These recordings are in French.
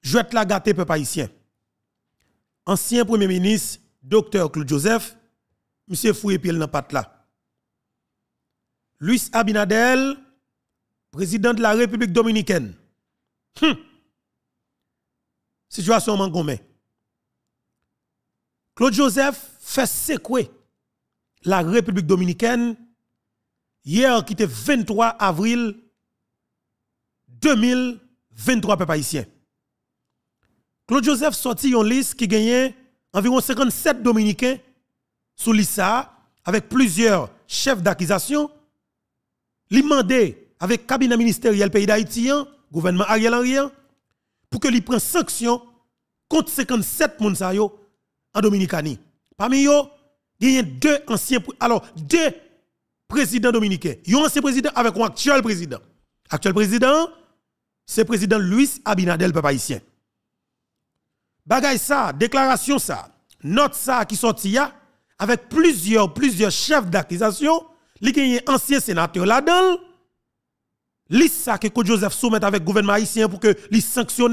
Jouette la gâté peuple haïtien. Ancien premier ministre, Dr. Claude Joseph, monsieur fouye pied dans patte là. Luis Abinadel, président de la République dominicaine. Situation mangomé. Claude Joseph fait secouer la République dominicaine hier qui était 23 avril 2023 peuple haïtien. Claude Joseph sorti une liste qui gagnait environ 57 dominicains sous liste avec plusieurs chefs d'accusation. Li mandé avec cabinet ministériel pays d'Haïti, gouvernement Ariel Henry, pour que li prenne sanction contre 57 moun sa yo en Dominicanie. Parmi yo, il y a deux présidents dominicains. Il y a un ancien président avec un actuel président. Actuel président, c'est président Luis Abinadel, peuple haïtien. Bagay ça, déclaration ça, note ça qui sorti ya, avec plusieurs chefs d'accusation, li gen ancien sénateur là-dedans, liste ça que Claude Joseph soumet avec le gouvernement haïtien pour que li sanctionne.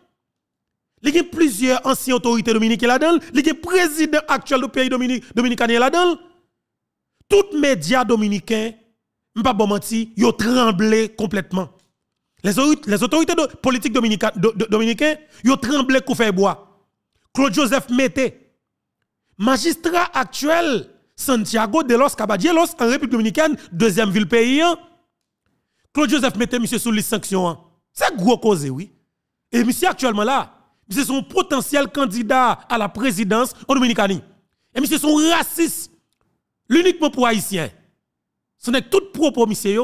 Il y a plusieurs anciennes autorités dominicaines là-dedans, il y a président actuel du pays dominicain là-dedans. Tous les médias dominicains, je ne pas bon mentir, ils ont tremblé complètement. Les autorités politiques dominicaines, ils ont tremblé pour faire bois. Claude Joseph mettait magistrat actuel Santiago de los Caballeros en République dominicaine, deuxième ville pays. Claude Joseph mettait monsieur sous les sanctions. C'est gros cause, oui. Et monsieur actuellement là, monsieur son potentiel candidat à la présidence en Dominicanie. Et monsieur son raciste, l'uniquement pour haïtien. Ce n'est tout propre monsieur,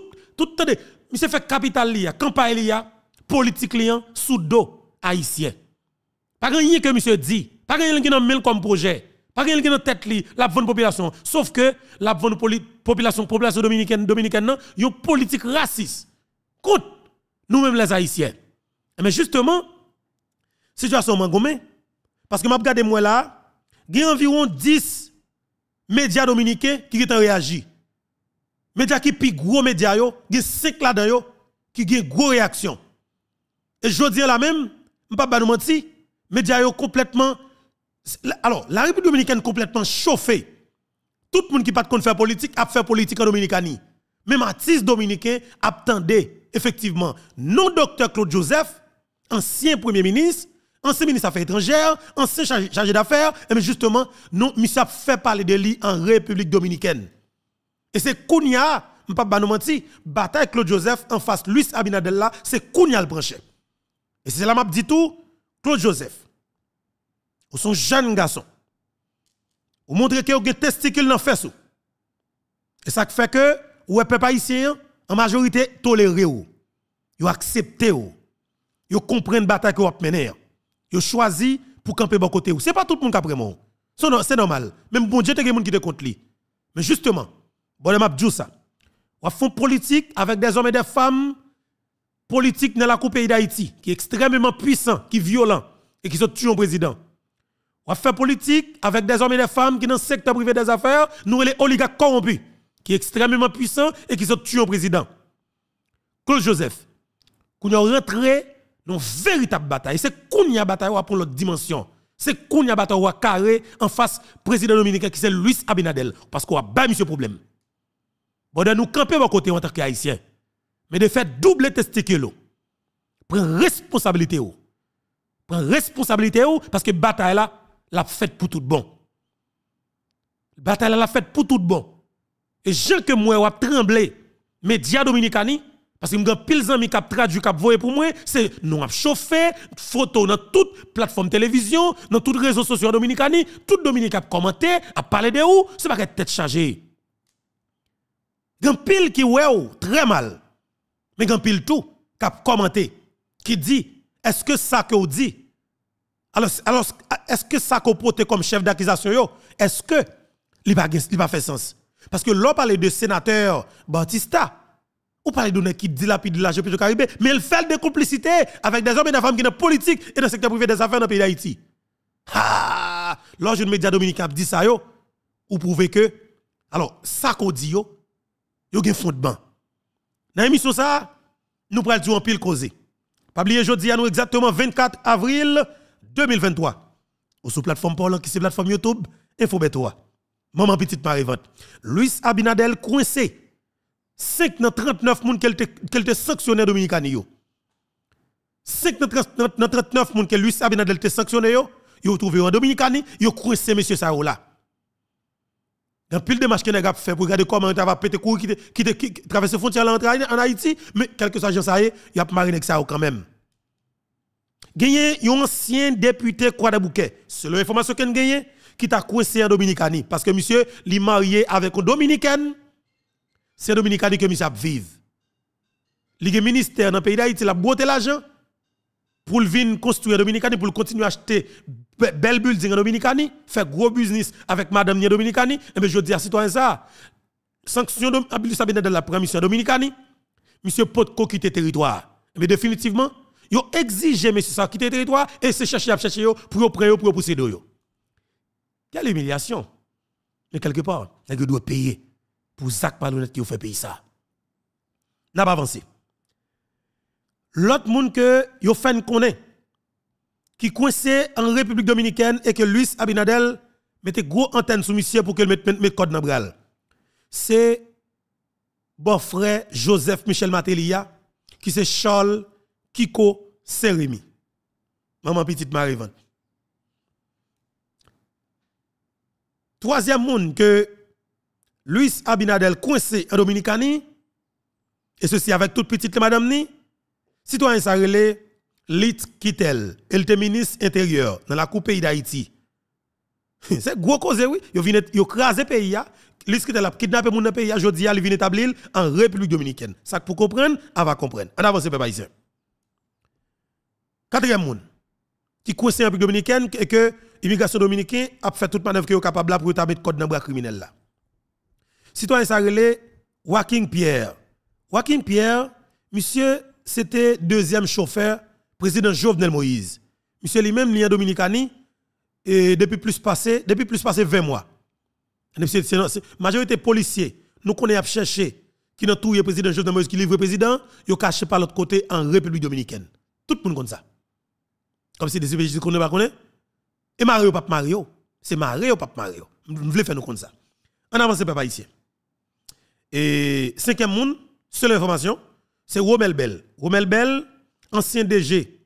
monsieur fait capital liya, campagne liya, politique liya, sous dos haïtien. Pas rien que monsieur dit, pas rien qui nan comme projet, pas rien qui nan tête li, la bonne population, sauf que la bonne population dominicaine, yon politique raciste contre nous-mêmes les haïtiens. Mais justement, situation mangomé, parce que m'a regardé moi là, il y a environ 10 médias dominicains qui ont réagi. Médias qui pi gros médias yo, il y a 5 là-dedans yo qui ont gros réaction. Et je dis là même, m'pa ba nous mentir, médias yo complètement alors, la République dominicaine complètement chauffée. Tout le monde qui pas de faire politique a fait politique en Dominicanie. Même artistes dominicains attendaient effectivement non docteur Claude Joseph, ancien premier ministre, ancien ministre des Affaires étrangères, ancien chargé d'affaires, et justement, nous, monsieur a fait parler de lui en République dominicaine. Et c'est Kounia, je ne vais pas nous mentir, bataille Claude Joseph en face Luis Abinadel là, c'est Kounia le branché. Et c'est là que je dis tout, Claude Joseph, vous sont jeunes garçons. Vous montrez que vous avez des testicules dans le fesse. Et ça fait que, vous êtes peuple haïtien, en majorité, toléré ou. Vous acceptez ou. Vous comprenez la bataille que vous avez menée. Vous choisi pour camper bon côté. Ce n'est pas tout le monde qui a pris moi. C'est normal. Même bon Dieu, il y a des gens qui te contre lui. Mais justement, bon, m'a dit ça. Vous font politique avec des hommes et des femmes politiques dans la coupe pays d'Haïti, qui est extrêmement puissant, qui est violent et qui sont tués au président. On fait politique avec des hommes et des femmes qui dans le secteur privé des affaires, nous les oligarques corrompus, qui est extrêmement puissant et qui sont tués au président. Claude Joseph, qu'on a rentré dans une véritable bataille. C'est qu'on y a bataille pour l'autre dimension. C'est qu'on y a bataille carré en face président dominicain qui c'est Luis Abinadel. Parce qu'on a bas monsieur problème. Bon, de nous camper à côté en tant qu'haïtien. Mais de faire double testicule. Prends responsabilité. Prends responsabilité parce que bataille là, la fait pour tout bon. Bataille la fait pour tout bon. Et gens que moi a tremblé, médias dominicani, parce que m'gan pile zami qui traduit qui voyer pour moi, c'est nous a chauffé, photo dans toute plateforme télévision, dans tous les réseaux sociaux dominicani, tout Dominique a commenté, a parlé de où, c'est pas que tête chargée. Gan pile qui ouais très mal. Mais gan pile tout qui a commenté, qui dit est-ce que ça que vous dit alors est-ce que ça qu'on porte comme chef d'accusation est-ce que il va faire sens parce que l'on parle de sénateur Batista ou parle de qui dilapide l'argent du Caraïbe mais il fait des complicités avec des hommes et des femmes qui sont politiques et dans le secteur privé des affaires dans le pays d'Haïti. Ah, lorsque le média dominicain dit ça ou prouver que alors ça qu'on dit yo a un fondement. Dans l'émission ça nous prenons en pile causer Pas oublier jeudi à nous exactement 24 avril 2023. Ou sur plateforme parlant qui c'est plateforme YouTube Info Beto. Maman petite Marivante. Luis Abinadel coincé. 5 dans 39 moun qu'elle te sanctionné Dominicani yo. 5 dans 39 moun que Luis Abinadel te sanctionné yo trouvé en Dominicani, yo coincé monsieur ça là. Dans pile de marche que nèg a fait pour regarder comment on va péter cour qui traverser frontière en Haïti, mais quelque chose ça y a mariné ça quand même. Gagné un ancien député Croix-des-Bouquets, selon l'information qu'on gagné, qui t'a coincé en Dominicani parce que monsieur li marié avec une dominicaine. C'est dominicain que monsieur vive. Li ministère dans le pays d'Haïti la botte l'argent pour venir construire Dominicani, pour continuer à acheter belle building en Dominicani, faire gros business avec madame Dominicani, et bien je dis à citoyen ça, sanction de Luis Abinadel la première mission Dominicani, monsieur Potko quitter territoire. Mais définitivement, yo exige monsieur ça quitter territoire et c'est chercher pour prendre pour pousser yo. Quelle humiliation. Mais quelque part, il doit payer pour Zach Palonnet qui fait payer ça. N'a pas avancé. L'autre monde que yo fait connaît qui coincé en République dominicaine et que Luis Abinadel mette gros antenne sous monsieur pour qu'elle mette code dans bral. C'est bon frère Joseph Michel Matelia qui c'est Charles Kiko Seremi. Maman petite Marivante. Troisième monde que Luis Abinadel coincé en Dominicani et ceci avec toute petite madame ni citoyen sa relé Lit Kittel, elle était ministre intérieur dans la coupe pays d'Haïti. C'est gros cause oui, yo crasé pays ya, Lit Kittel a kidnappé moun dans pays ya, jodi a li vinn établir en République dominicaine. Ça pour comprendre, on va comprendre. On avance peuple haïtien. Quatrième monde qui coincé en République dominicaine et que immigration dominicaine a fait toute manœuvre qui est capable là pour mettre code dans bras criminel là. Citoyen sa relé Joaquin Pierre. Joaquin Pierre, monsieur c'était deuxième chauffeur président Jovenel Moïse. Monsieur lui-même li en Dominicani et depuis plus passé 20 mois. Majorité policiers nous connaît à chercher qui n'a tout président Jovenel Moïse qui livre président, yo caché par l'autre côté en République dominicaine. Tout le monde comme ça. Comme si des CPJ qu'on ne pas connaît. Et Mario pas Mario, c'est Mario pas Mario. Nous voulons faire nous comme ça. On avance papa ici. Et cinquième monde, seule information, c'est Romel Bell. Romel Bell, ancien DG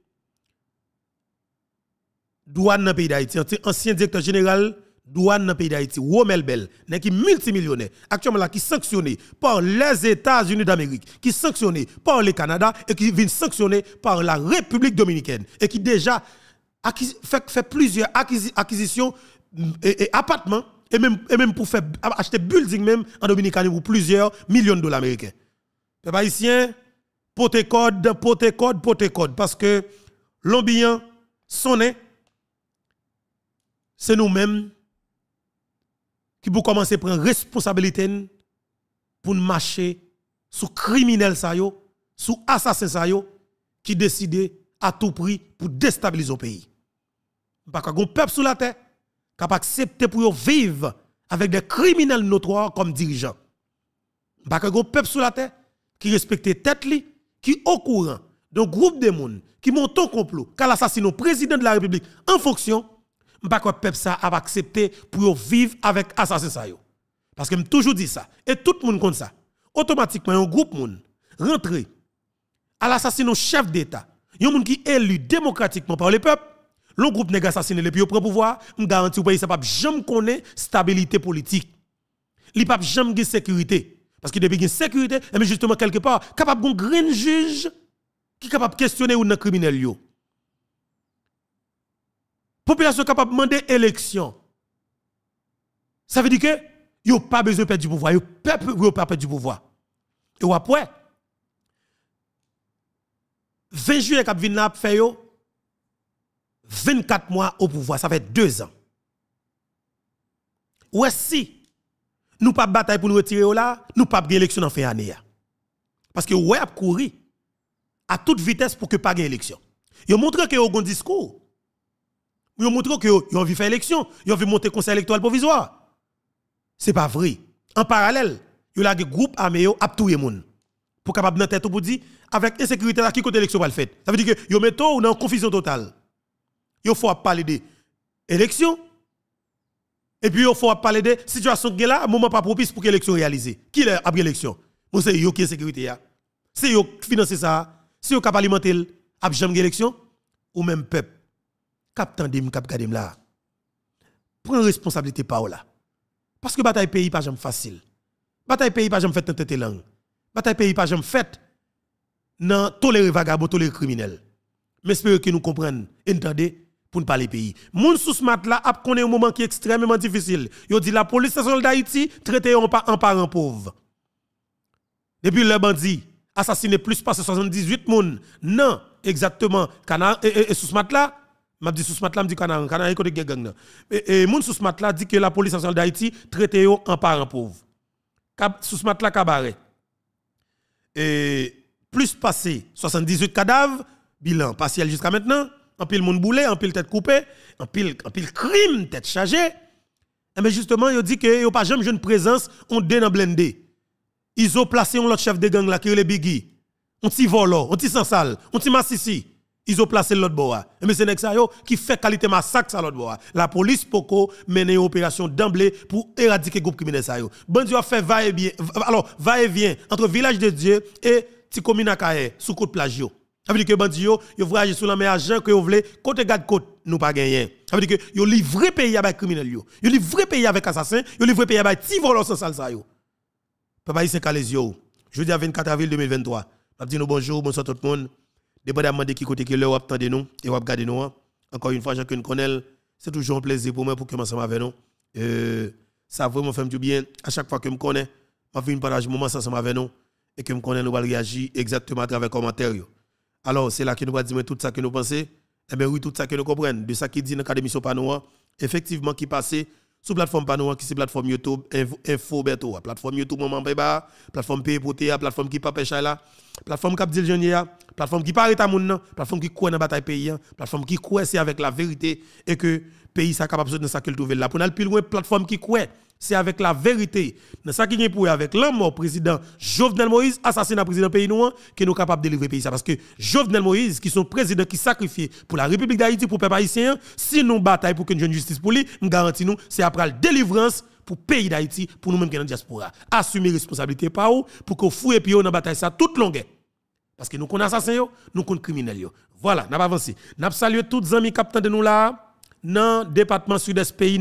douane dans le pays d'Haïti, ancien directeur général douane dans le pays d'Haïti, Romel Bell, qui multimillionnaire, actuellement là, qui sanctionné par les États-Unis d'Amérique, qui sanctionné par le Canada et qui vient sanctionné par la République dominicaine et qui déjà fait plusieurs acquisitions et appartements et même pour faire acheter building même en Dominicanie pour plusieurs millions de dollars américains. Peuple haïtien, pote code parce que l'ambiance sonne c'est nous-mêmes qui pour commencer à prendre responsabilité pour marcher sous criminel ça yo, sous assassin ça yo qui décide à tout prix pour déstabiliser le pays. Pas qu'on peuple sous la terre capable accepter pour vivre avec des criminels notoires comme dirigeants. Pas qu'on peuple sous la terre qui respecte tête li, qui au courant d'un groupe de monde qui monte un complot qu'à l'assassinat président de la République en fonction pas que peuple ça a accepté pour vivre avec assassin ça yo. Parce que me toujours dit ça et tout le monde comme ça. Automatiquement un groupe monde rentré à l'assassinat chef d'état, un monde qui est élu démocratiquement par le peuple, le groupe nèg assassiné le puis prend pouvoir, me garantit pays ça pas jamais connaît stabilité politique. Li pas jamais de sécurité. Parce que depuis qu'il y a sécurité, mais justement quelque part, capable de grand juge qui est capable de questionner ou non criminel yo. Population capable de demander élection. Ça veut dire que yo pas besoin de perdre du pouvoir, yo pas perdre du pouvoir. Et après 20 juillet cap vinn là fait yo 24 mois au pouvoir, ça fait 2 ans. Ouais si nous pas bataille pour nous retirer là, nous pas gagner élection en fin d'année. Parce que ouais a courir à toute vitesse pour que pas gagner élection. Yo montre que yo gon discours. Yo montre que yo envie faire élection, yo envie monter conseil électoral provisoire. C'est pas vrai. En parallèle, yo la groupe armé yo a touyer moun. Pour capable dans tête pour dire avec insécurité là qui côté élection va le faire. Ça veut dire que yo metto ou dans confusion totale. Il faut parler de élection et puis il faut parler de situation qui est là, moment pas propice pour que l'élection réalisée. Qui est après l'élection? Bon c'est yo qui est sécurité là. C'est yo qui finance ça, c'est yo qui alimenter a jamais élection ou même peuple. Cap tandem cap gadem là. Prends responsabilité par là. Parce que bataille pays pas jamais facile. Bataille pays pas jamais fait tenter langue. Bataille pays pas jamais fait non tolérer vagabond, tolérer criminel. Mais espère que nous comprenions, entendez pour ne pas les pays. Moun sous smart là a connaît un moment qui est extrêmement difficile. Yo dit la police nationale d'Haïti traité en parent pauvre. Depuis le bandit assassiné plus de 78 moun. Non, exactement. Et sous smart là, m'a dit sous smart là, me dit Canard côté gang. Et moun sous smart là dit que la police nationale d'Haïti traité en parent pauvre. Sous smart là cabaret. Et plus passé 78 cadavres, bilan partiel jusqu'à maintenant. En pile monde boulé, en pile tête coupée, en pile crime tête chargée. Mais justement, il dit que yo pas jamais jeune présence on dé dans blindé. Ils ont placé un autre chef de gang là qui est le Biggie. On ti volo, on ti sansal, on ti massissi. Ils ont placé l'autre bois. Mais c'est nèg ça yo qui fait qualité massacre ça l'autre bois. La police poko mener une opération d'emblée pour éradiquer groupe criminel ça yo. Bandi a fait va et bien va et vient entre village de Dieu et ti commune Akaye sous côte plage yo. Ça veut dire que bandi yo voyage sur la meilleure agent que vous voulez côté garde côte nous pas gagner. Ça veut dire que yo livré pays avec criminel yo. Yo livré pays avec assassin, yo livré pays avec ti voleur sans ça yo. Papa ici Calésio. Jeudi 24 avril 2023. M'a dit nous bonjour, bonsoir tout le monde. Dépendamment de qui côté que l'heure attendez nous et vous regardez nous. Encore une fois, Jean que connaît, c'est toujours un plaisir pour moi pour que je ensemble avec nous. Ça vraiment fait du bien à chaque fois que je me connais, je viens partager moment ensemble avec nous et que je me connais nous va réagir exactement à travers les commentaires. Alors, c'est là que nous va dire tout ça que nous pensons. Eh bien oui, tout ça que nous comprenons, de ça qui dit dans l'académie sur Panoa, effectivement qui passait sur plateforme Panoa, qui c'est plateforme YouTube Info Beto, plateforme YouTube Maman Beba, plateforme Paye pour Théa, plateforme qui pas pêche là, plateforme Cap Dil Jeunia, plateforme qui paraît à moun, plateforme qui croit dans la bataille pays, plateforme qui croit c'est avec la vérité et que pays ça capable de ça qu'il trouve là. Pour aller plus loin, plateforme qui croit c'est avec la vérité. Dans ça qui vient pour avec la mort président Jovenel Moïse, assassinat président pays noir, que nous capables de délivrer pays ça parce que Jovenel Moïse qui sont président qui sacrifié pour la République d'Haïti pour peuple haïtien, si nous bataille pour qu'une jeune justice pour lui, nous garantit nous c'est après la délivrance pour pays d'Haïti pour nous même qui dans diaspora. Assumer responsabilité par où pour que fouille puis dans bataille ça toute longue. Parce que nous connaissons assassin nous connaissons criminel Voilà, n'a pas avancé. N'a salué tous les amis capitaines de nous là dans le département sud-est pays.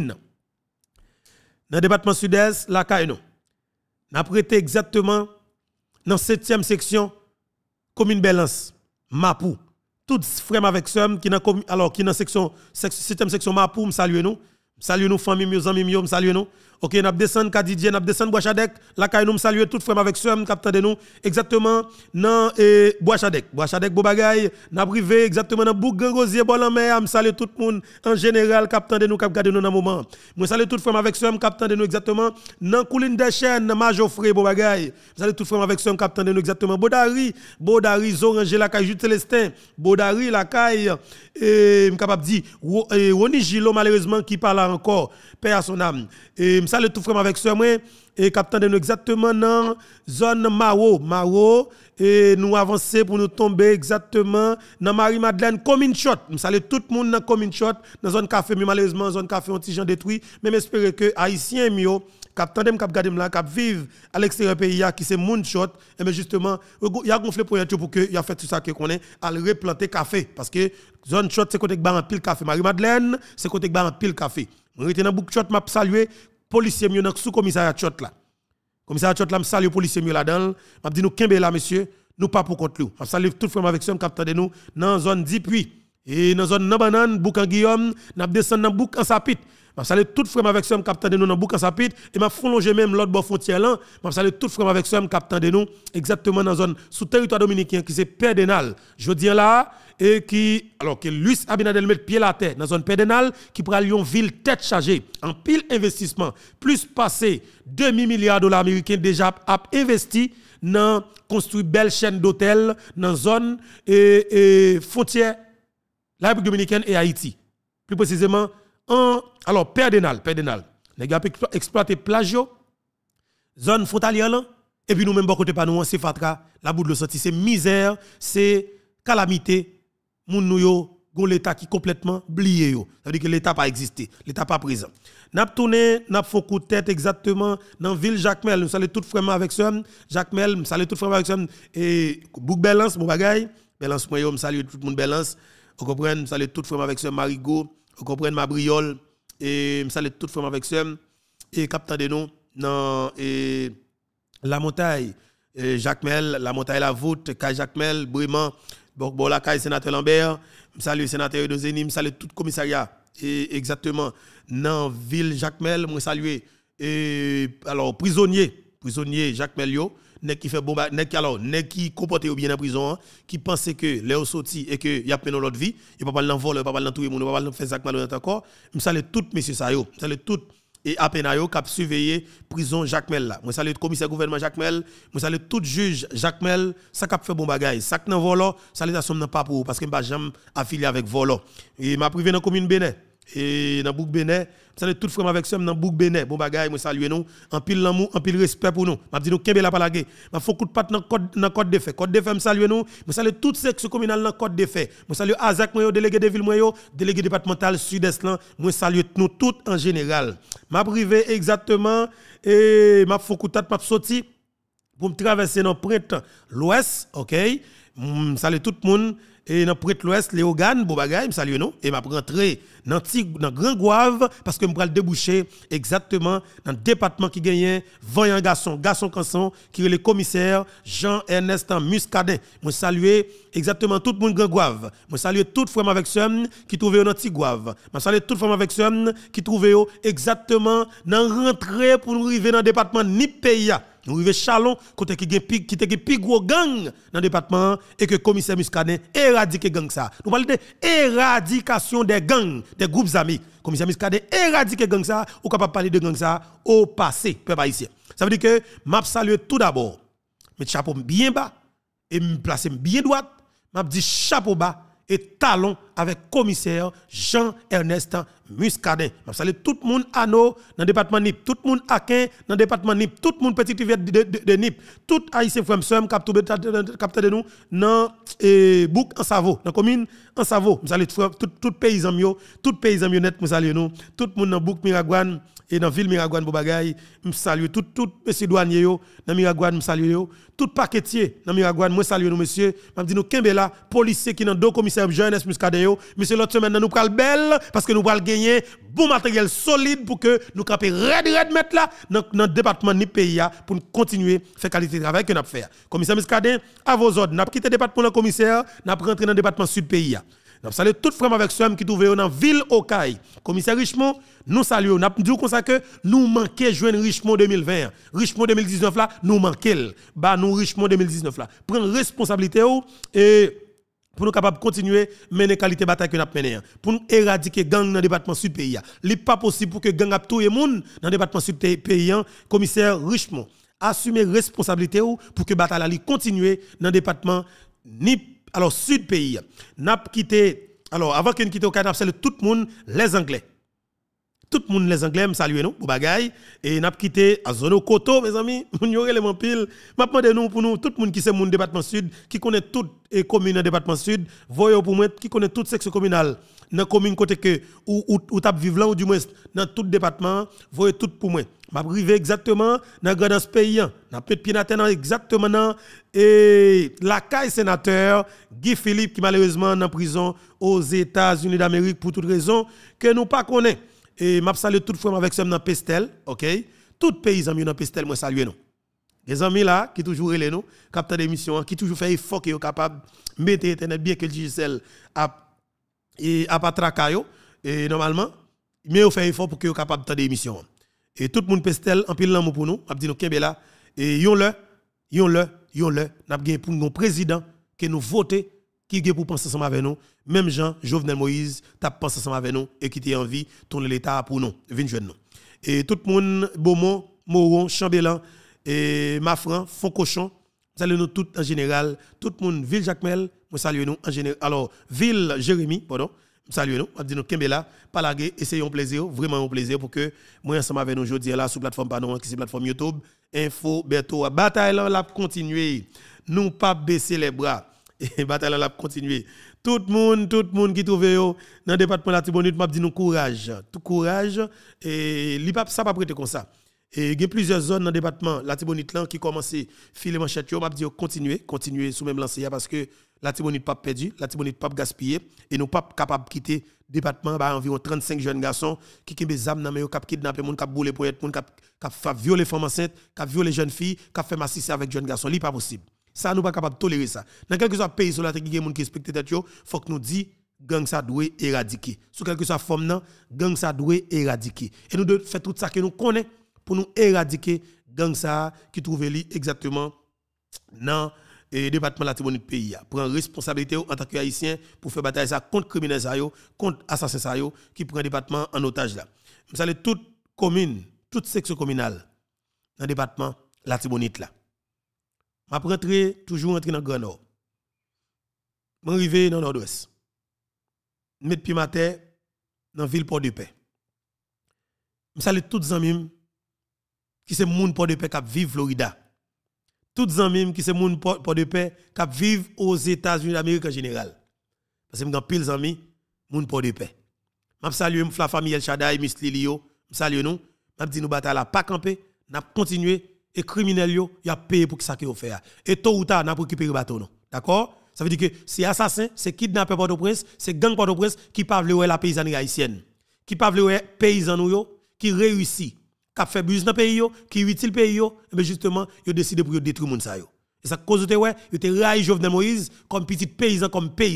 Dans le département sud-est, la Kaino. N'a prêté exactement dans la 7e section, commune Belance, Mapou. Tous frères avec somme qui dans alors qui dans section 7e section Mapou, me salue nous. Salut nous famille, mes amis, me salue nous. OK, n'a descend Kadidje, n'a descend Boachadek, la Kaino me salue tout frère avec somme capitaine de nous exactement dans Boachadek. Boachadek beau bagay, n'a privé exactement dans Bouk Rosier Bolanmer, me salue tout le monde en général capitaine de nous cap garder nous dans moment. Me salue tout frère avec somme capitaine de nous exactement dans Couline des Chênes, Majofré beau bagay. Me salue tout frère avec somme capitaine de nous exactement Bodari Zoranger la Caille Jules Célestin, Bodari la Caille et me capable dire Roni Gilo malheureusement qui parle encore paix à son âme. Et me salue tout frère avec soeur moi et capitaine de nous exactement dans zone Maro et nous avancer pour nous tomber exactement dans Marie-Madeleine commune shot. Me salue tout le monde dans commune shot dans zone café mais malheureusement zone café ont gens détruit mais j'espère que haïtien mio capitaine cap gadem là cap vivre à l'extérieur pays qui c'est moun shot et mais justement il y a gonflé pour que il a fait tout ça que connaît à replanter café parce que zone shot c'est côté que ba en pile café Marie-Madeleine c'est côté que ba en pile café on était dans bouc shot m'a saluer policier mieux dans sous commissariat shot là commissariat shot là me salue policier mieux là-dedans m'a dit nous kembe là monsieur nous pas pour contre nous m'a salue tout frère avec son capitaine de nous dans zone Dipuy et dans zone Nabanane bouc en Guillaume n'a descend dans bouc en Sapit m'a salue tout frère avec son capitaine de nous dans bouc en Sapit et m'a prolongé même l'autre bord frontière là m'a salue tout frère avec son capitaine de nous exactement dans zone sous territoire dominicain qui c'est Pédénal je dis là et qui alors que Luis Abinadel met pied la terre dans zone Pédénal qui prend Lyon ville tête chargée en pile investissement plus passé 2 milliards $ américains déjà a investi dans construire belle chaîne d'hôtels dans zone et frontière la République dominicaine et Haïti plus précisément alors Pédénal les gars exploiter plage zone frontalière là Et puis nous-mêmes, bon côté pas nous, c'est fatra, la bout de l'eau sorti, c'est misère, c'est calamité. Moun nou yo, gon l'État qui complètement oublié yo. Ça veut dire que l'État pas existé, l'État pas présent. N'a tourné, n'a fait coup de tête exactement dans ville Jacmel, nous saluons tout vraiment avec ça. Jacmel, nous saluons tout vraiment avec ça et Bouk Balance mon bagay, Balance moi yo, nous saluons tout le monde Balance. Vous comprenez, nous saluons tout vraiment avec ça Marigot, vous comprenez ma Briole et nous saluons tout vraiment avec ça et captant de nous dans la montagne Jacmel, la montagne la voûte, Kaj Jacmel, Brément, bon la Kaj sénateur Lambert, nous saluons sénateur Dozeni, nous saluons tout commissariat et exactement dans ville Jacmel, moi saluer alors prisonnier Jacmel yo nèg qui fait bon nèg qui comporte bien en prison qui pense que les sorti et que y a peine l'autre vie il pas parler dans vol pas parler dans tout le monde pas parler faire Jacques mal encore me salue tout messieurs ça yo salue tout et apenayo qui a surveillé prison Jacmel là moi salue commissaire gouvernement Jacmel moi salue tout juge Jacmel ça qui a fait bon bagage ça qui dans volo salutation non pas pour parce que m'pas jamais affilié avec volo et m'a privé dans commune Bénin et dans Bouk Bénin salut tout frère avec ça dans Bouk Bénin bon bagaille moi saluer nous en pile l'amour en pile respect pour nous m'a dit nous kembe la palaguer m'a faut coup de patte dans code de fait me saluer nous moi saluer toute section communale dans code de fait moi saluer Azak moi délégué de ville moi délégué départemental sud-est là moi saluer nous tout en général m'a privé exactement et m'a faut coup de patte m'a sorti pour me traverser dans printemps l'ouest OK saluer tout le monde et dans prête l'ouest Léogane bon bagay me salue nous et m'a rentrer dans Grand Gouave parce que me pral déboucher exactement dans le département qui gagne voyant garçon canson qui est le commissaire Jean-Ernest Muscadet me saluer exactement tout le monde Grand Gouave me saluer toute femme avec somme qui trouve dans Petit Gouave me saluer toute femme avec somme qui trouve exactement dans rentrer pour nous arriver dans le département Nip pays. Nous arrivons Chalon, côté qui te plus gros gang dans le département et que le commissaire Muscadet éradique gang ça. Nous parlons de éradication des gangs, des groupes amis. Le commissaire Muscadet éradique gang ça, ou capable parler de gang ça au passé, peuple haïtien. Ça veut dire que m'a salué tout d'abord. Mes chapeau bien bas et me placer bien droite, m'a dit chapeau bas et talon avec commissaire Jean-Ernest Muscadet. Je salue tout le monde à nous dans le département NIP, tout le monde à Quin dans le département NIP, tout le monde petit rivière de NIP, tout haïtien frère soeur capte de nous dans Bouc en Savo, dans la commune en Savo. Je salue tout paysan yo, tout paysan net, je salue nous, tout le monde dans Bouc Miragouane et dans ville Miragouane Bobagay, je salue tout monsieur douanier yo dans Miragouane, je salue yo, tout paquetier dans Miragouane, moi salue nous monsieur, m'a dit nous Kembela, policier qui dans deux commissaires Jean-Ernest Muscadet yo, monsieur l'autre semaine nous pral belle parce que nous pral gagner bon matériel solide pour que nous camper red mettre là dans le département ni pays pour continuer faire qualité de travail que nous faire. Commissaire Muscadet à vos ordres, n'a quitté le département le commissaire, n'a rentré dans le département sud pays. Nous saluons toute frère avec somme qui trouve dans ville Okaï. Commissaire Richemont, nous saluons. Nous disons comme ça que nous manquons joindre Richemont 2020. Richemont 2019 là, nous manquons. Bah nous Richemont 2019 là. Prendre responsabilité et pour nous capables de continuer mener qualité bataille que nous mené pour nous éradiquer gang dans le département sud pays. Il n'est pas possible pour que gang a tout le monde dans le département sud pays. Commissaire Richemont assumer responsabilité pour que bataille continue dans le département ni alors sud pays. N'a quitté alors avant que nous quitte au Canada, c'est tout le monde les Anglais. Tout le monde les Anglais me saluer nous pour bagaille et n'a quitté à zone Koto mes amis, moun yo élément pile. M'a demandé nous pour nous tout le monde qui c'est mon département sud, qui connaît toutes les communes dans département sud, voyez pour moi qui connaît toute section communale dans commune côté que ou t'a vivre là ou du moins dans tout département, voyez tout pour moi. M'a privé exactement dans grand pays, n'a peut pied exactement dans et la caille sénateur Guy Philippe qui malheureusement dans prison aux États-Unis d'Amérique pour toute raison que nous pas connaît. Et m'a salué toute fois avec somme dans Pestel, OK? Tout pays amis dans Pestel moi saluer nous. Les amis là qui toujours relé nous, capteur d'émission qui toujours fait effort qui est capable mettre internet bien que le digital a pas tracayo et normalement mais on fait effort pour que capable de d'émission. Et tout le monde Pestel en pile l'amour pour nous, m'a dit nous Kembela et yon le n'a gagné pour nos président que nous voter qui est pour penser ensemble avec nous, même Jean Jovenel Moïse t'a pensé ensemble avec nous et qui a envie tourner l'état pour nous, vinn jeune nous. Et tout le monde Beaumont, Moron, Chambellan et Mafran, Foncochon, salut nous tous en général, tout le monde ville Jacmel, moi salue nous en général. Alors ville Jérémy, pardon, salut nous, on dit nous Kembela, palaguer, essayons plaisir, vraiment un plaisir pour que moi ensemble avec nous aujourd'hui là sur plateforme Panon qui c'est plateforme YouTube info Beto. Bataille là la continuer. Nous pas baisser les bras. Et bataille là la continuer. Tout le monde qui trouve yo dans le département la Tibonite m'a dit nous courage. Tout courage et li pas ça pas prêter comme ça. Et il y a plusieurs zones dans le département la Tibonite là qui commencent filer manchette yo m'a dit continuer sous même lancer parce que la Tibonite pas perdu, la Tibonite pas gaspiller et nous pas capable quitter département bah environ 35 jeunes garçons qui des armes dans mais cap kidnapper moun cap bouler pour être moun cap violer femmes enceintes, cap violer jeunes filles, cap faire massacrer avec jeunes garçons, li pas possible. Ça nous pas capable de tolérer ça. Dans quelque soit pays sur la terre qui gens qui respectent tête yo, faut que nous dit gang ça doit éradiquer. Sous quelque soit forme nan, gang ça doit éradiquer. Et nous devons faire tout ça que nous connaît pour nous éradiquer gang ça qui trouve li exactement dans le département de la Tibonite pays. Prend responsabilité en tant qu'haïtien pour faire bataille ça contre criminels ça yo, contre assassins ça yo qui prend le département en otage là. Vous savez toute commune, toute section communale dans le département de la Tibonite là. Je rentre toujours dans le Grand Nord. Je arrive dans le Nord-Ouest. Je mets pied matin dans la ville Port-de-Paix. Je salue tous les amis qui sont moun Port-de-Paix qui vivent Florida. Tous les amis qui sont moun Port-de-Paix qui vivent aux États-Unis d'Amérique en général. Parce que je pile les amis moun Port-de-Paix. Je salue la famille El Shaddai, Miss Lilio. Je salue nous. Je dis nous bataille pas camper, n'a continuer. Et criminels yo y a payé pour ça qu'ils fait et tôt ou tard n'a pour récupérer bateau non d'accord ça veut dire que c'est assassin c'est kidnappeur Port-au-Prince c'est gang Port-au-Prince qui pas vle la paysannerie haïtienne qui pas vle paysan nou yo qui réussit qui fait business dans pays yo qui utile pays yo mais justement yo décidé pour détruire moun ça yo et ça cause de ouais yo te raille Jovenel Moïse comme petit paysan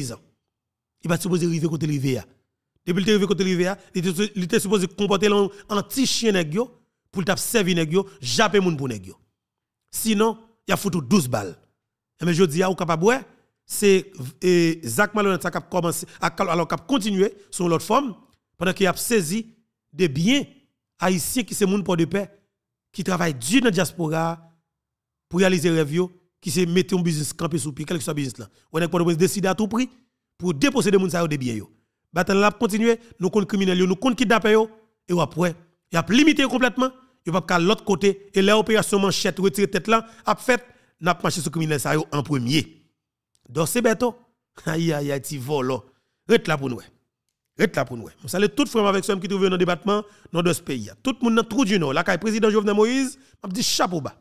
il va supposé arriver côté rivière depuis il arrivé côté rivière il était supposé comporter en petit chien nèg yo pour t'a servir nèg yo, japper moun pour nèg yo. Sinon, il y a foutu 12 balles. Mais je dis à ou capable ouais, c'est Zach Malhonnête qui a commencé alors qui a continué sur l'autre forme pendant qu'il a saisi des biens haïtiens qui c'est moun pour de paix qui travaillent dur dans la diaspora pour réaliser rêve yo, qui se mettre un business campé sous pied quel que soit business là. On est pour décider à tout prix pour déposséder moun ça des biens yo. Bataille la continuer, nous contre criminels yo, nous contre kidnappeurs yo et après il a limité complètement. Il va pas l'autre côté et l'opération manchette retirer tête là a fait n'a marché sur criminel ça en premier. Donc c'est Beto. Aïe aïe aïe ti volo. Rete là pour nous. Rete là pour nous. On salue tout frère avec ceux qui trouvent dans le département dans deux pays. Tout le monde dans trou du nord. Là quand président Jovenel Moïse m'a dit chapeau bas.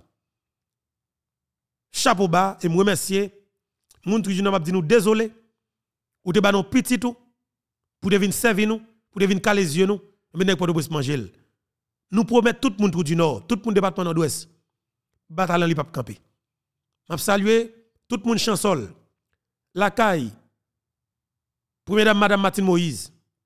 Chapeau bas et me remercier. Moun trou du nord m'a dit nous désolé. Ou te ba non petit tout pour venir servir nous, pour venir caler les yeux nous, mais n'est pas de manger. Nous promettons tout le monde du Nord, tout le monde département Nord-Ouest. Bataille li pas camper. Je salue tout le monde chansol. La caille. Première dame madame Martine Moïse.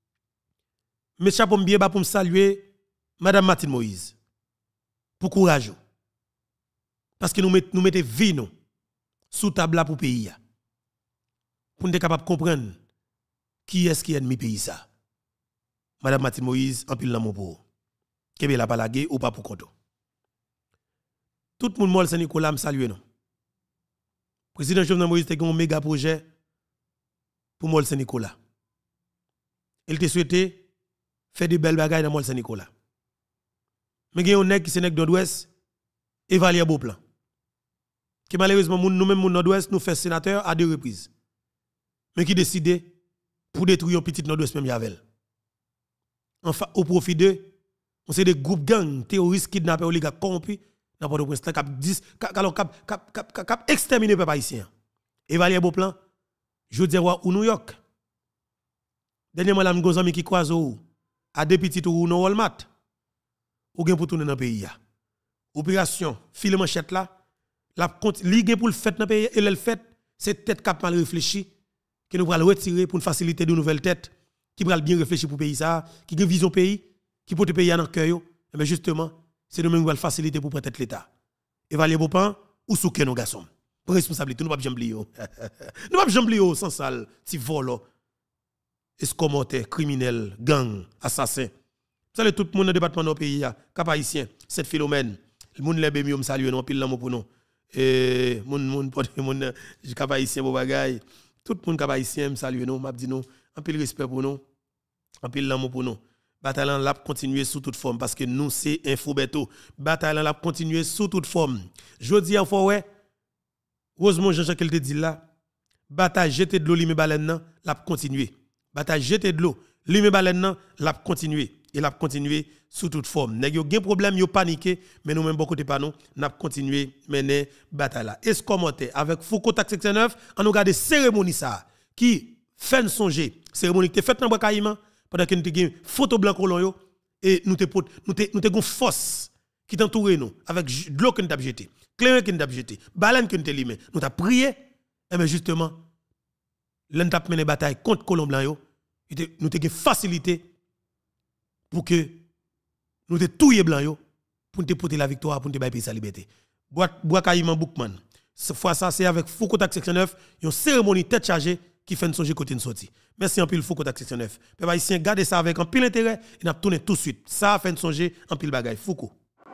Mes chapeau bien bas pour me saluer madame Martine Moïse. Pour courage. Parce que nous mettons vie nous sous table pour pays. Pour nous être capable de comprendre qui est-ce qui est ennemi pays ça. Madame Martine Moïse en pile dans mon pour. Kebe la palagé ou pas pour konto. Tout le monde mol Saint-Nicolas me salue non. Président Jovenel Moïse te un méga projet pour mol Saint-Nicolas. Il te souhaité faire des belles bagailles dans mol Saint-Nicolas. Mais il y a un nèg qui c'est nèg d'Ouest évaluer beau plan. Qui malheureusement nous même Nord-Ouest nous fait sénateur à 2 reprises. Mais qui décide pour détruire un petit Nord-Ouest même Yavel. Enfin au profit de on c'est des groupes gangs terroristes kidnappeurs oligarques corrompus dans Port-au-Prince cap exterminer peuple haïtien. Évaluer beau plan. Je dis ou New York. Dernièrement la m'gon ami qui croise ou à des petits ou non Walmart. Ou gen pour tourner dans le pays. Opération file manchette là, la ligue pour le fait dans le pays et le fait c'est tête cap mal réfléchi que nous allons retirer pour faciliter de nouvelles têtes qui va bien réfléchir pour le pays ça, qui a vision pays, qui peut te payer dans le cœur. Mais justement, c'est nous-mêmes qui allons faciliter pour prendre l'État. Évaluer vos pains ou souquer nos garçons. Pour responsabilité, nous ne pouvons pas jamblier. Nous ne pouvons pas jamblier sans sale, si vol, escomoté, criminel, gang, assassin. Vous savez, tout le monde dans le département de nos pays, cap haïtien, cette Philomène, le monde les bémi, salue, nous pile l'amour pour nous. Et moun cap haïtien, beau bagay. Tout le monde cap haïtien, salue nous, m'a dit nous, un pile respect pour nous, un pile l'amour pour nous. Bataille l'a continuer sous toute forme parce que nous c'est Info Beto. Bataille l'a continuer sous toute forme. Jodi en forêt Rosemont Jean-Jacques te dit là, bataille jeter de l'eau lime baleine l'a continuer. Bataille jeter de l'eau lime baleine l'a continuer et l'a continuer sous toute forme. Nèg yo gen problème yo paniqué mais nous même beaucoup de pas nous n'a continuer mener bataille là. Est-ce commenter avec Foucault Tac section 9 on nous regarder cérémonie ça qui fait songer cérémonie qui fait dans Brakaïman pendant que nous te gen photo blanc colon yo et nous te gon force qui t'entoure nous avec de l'eau que nous t'a jeté, clair que nous t'a jeté, baleine que nous t'a limé, nous t'a prié et mais justement l'on t'a mené bataille contre colon blanc yo, nous te gen facilité pour que nous te touyer blanc yo pour te porter la victoire pour te bailler sa liberté. Bois Caïman Boukman. Cette fois ça c'est avec Foucault Tac section 9, une cérémonie tête chargée qui fait une songe côté une sortie. Merci en pile Foucault Tac section 9. Peuple haïtien gardez ça avec un pile intérêt et n'a tourné tout de suite. Ça fait une songe en pile bagaille Foucault.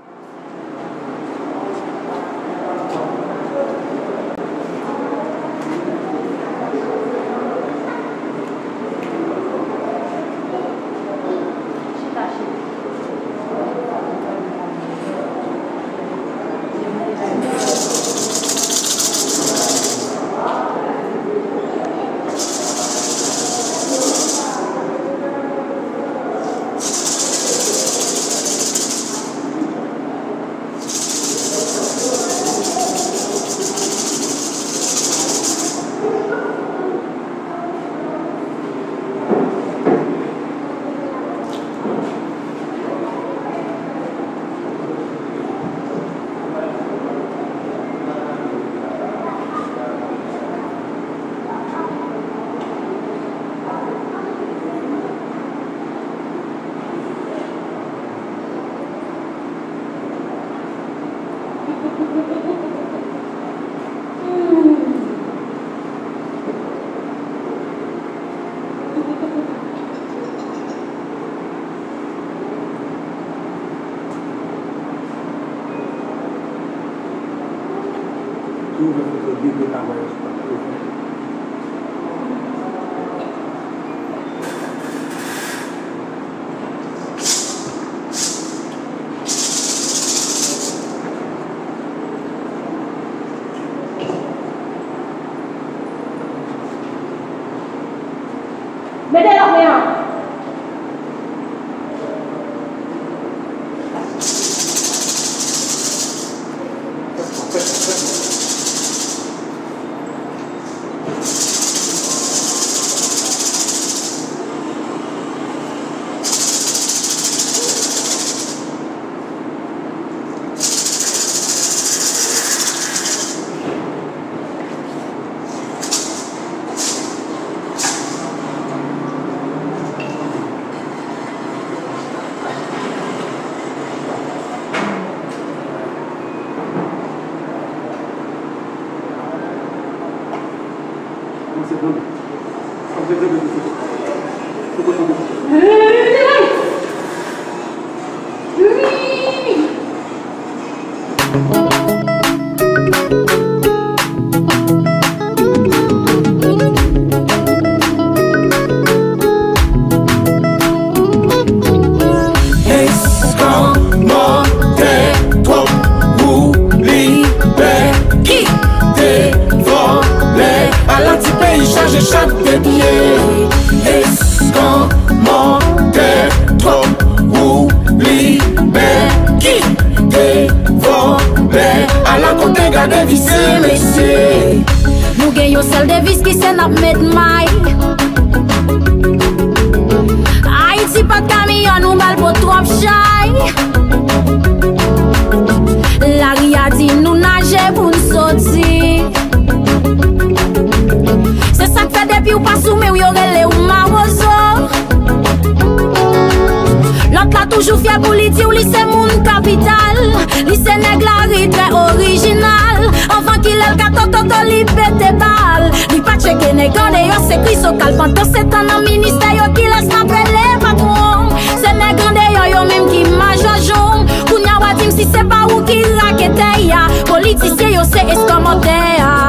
Toujours fier pour lui dire, lui c'est mon capital. Lui c'est nèg la très original. Enfant qu'il est le gâteau, toto lui pète balle. Lui pas checker nèg en dehors, c'est Chris au calpanto. C'est un ministère yo qui laisse m'appeler patron. C'est nèg en dehors yo même qui m'a jojon. Kounya wadim si c'est pas ou qui raquette ya. Politicien yo c'est escamoté ya.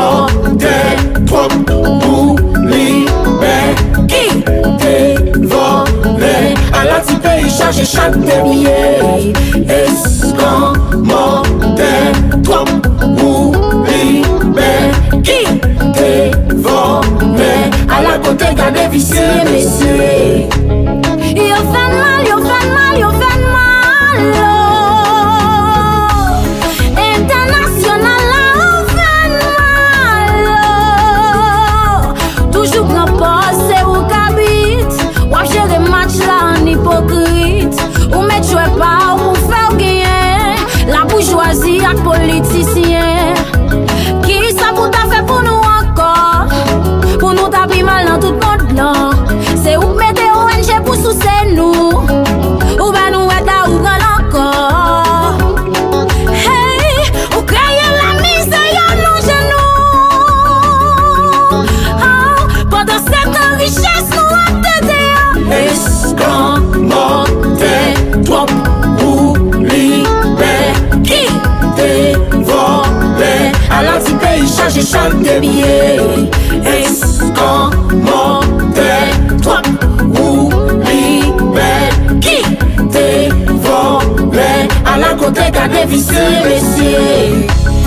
Escamoté, trop ou libé. Qui devant chante bien. Escamoté, trop ou libé, qui te volé, à la côté garde vicieux, messieurs. Yo fait mal, yo fait mal, yo fait mal. International, yo fait mal. Toujours grand poste, c'est où qu'habite. Ou gérer match là en hypocrite. Ou mettre jouer pas ou faire gagner. La bourgeoisie ak politicien. Qui ça pour ta fait pour nous encore? Pour nous taper mal dans tout notre blanc. C'est où mettre ONG pour soucier nous. Ou ben nous aider ou grand encore. Hey, ou créer la misère nos genoux. Pendant cette richesse nous a t'aider. Escamoté, trop ou libé, qui te volé, à l'anti-pays chargé chante bien. Escamoté, trop ou libé, qui te volé, à la côté garde vicieux, messieurs.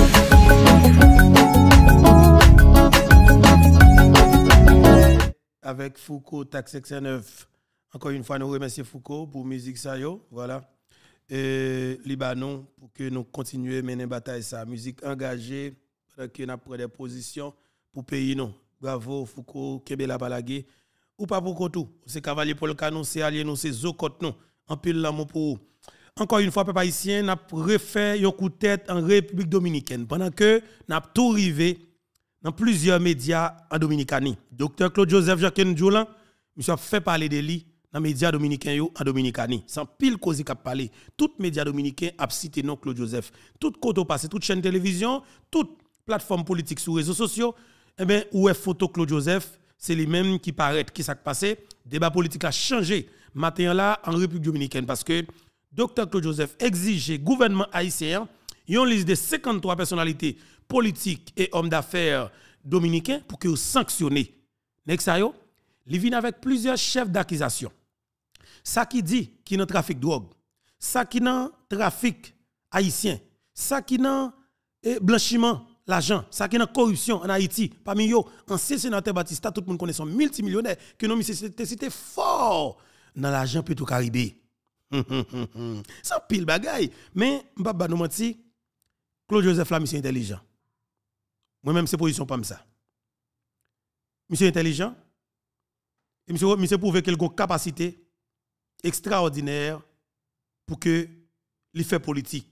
Avec Foucault, Taxe 69. Encore une fois, nous remercions Foucault pour musique ça yo, voilà. Et Libanon pour que nous continuions à mener bataille ça, musique engagée, que nous prenons des positions pour pays non. Bravo Foucault, Kebela Balagé ou pas pour tout. C'est cavalier pour le canon, c'est allié nous, c'est Zokot nous. En pile l'amour pour. Encore une fois, peuple haïtien, n'a refait un coup de tête en République dominicaine pendant que n'a tout rivé dans plusieurs médias en Dominicanie. Docteur Claude Joseph Jacques Djoulan, monsieur a fait parler de lui dans les médias dominicains en Dominicanie. Sans pile cause qui a parlé. Tous les médias dominicains ont cité non Claude Joseph. Tout côté passé, toute chaîne télévision, toute plateforme politique sur les réseaux sociaux, eh bien, où est photo Claude Joseph, c'est les mêmes qui paraissent, qui s'est passé. Débat politique a changé matin là en République dominicaine parce que Docteur Claude Joseph exigeait gouvernement haïtien une liste de 53 personnalités politiques et hommes d'affaires dominicains pour que vous sanctionnez. Next yo, il vient avec plusieurs chefs d'accusation. Ça qui dit qu'il y a un trafic de drogue, ça qui a un trafic haïtien, ça qui a un blanchiment l'argent, ça qui a une corruption en Haïti. Parmi eux, ancien sénateur Batista, tout le monde connaît son multimillionnaire que nous cité fort dans l'argent Petro Caribé. Ça pile bagaille. Mais m'pa nous menti, Claude Joseph là monsieur intelligent. Moi-même c'est position pas ça. Monsieur intelligent. Et monsieur prouve qu'il a une capacité extraordinaire pour que il fait politique.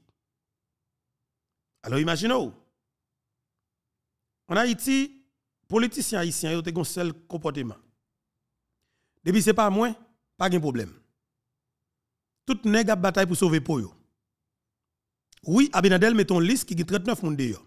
Alors imaginez-vous. En Haïti, politiciens haïtiens ont un seul comportement. Depuis c'est pas moins, pas de problème. Tout nèg a bataille pour sauver pour yo. Oui, Abinadel met une liste qui a 39 moun de yo.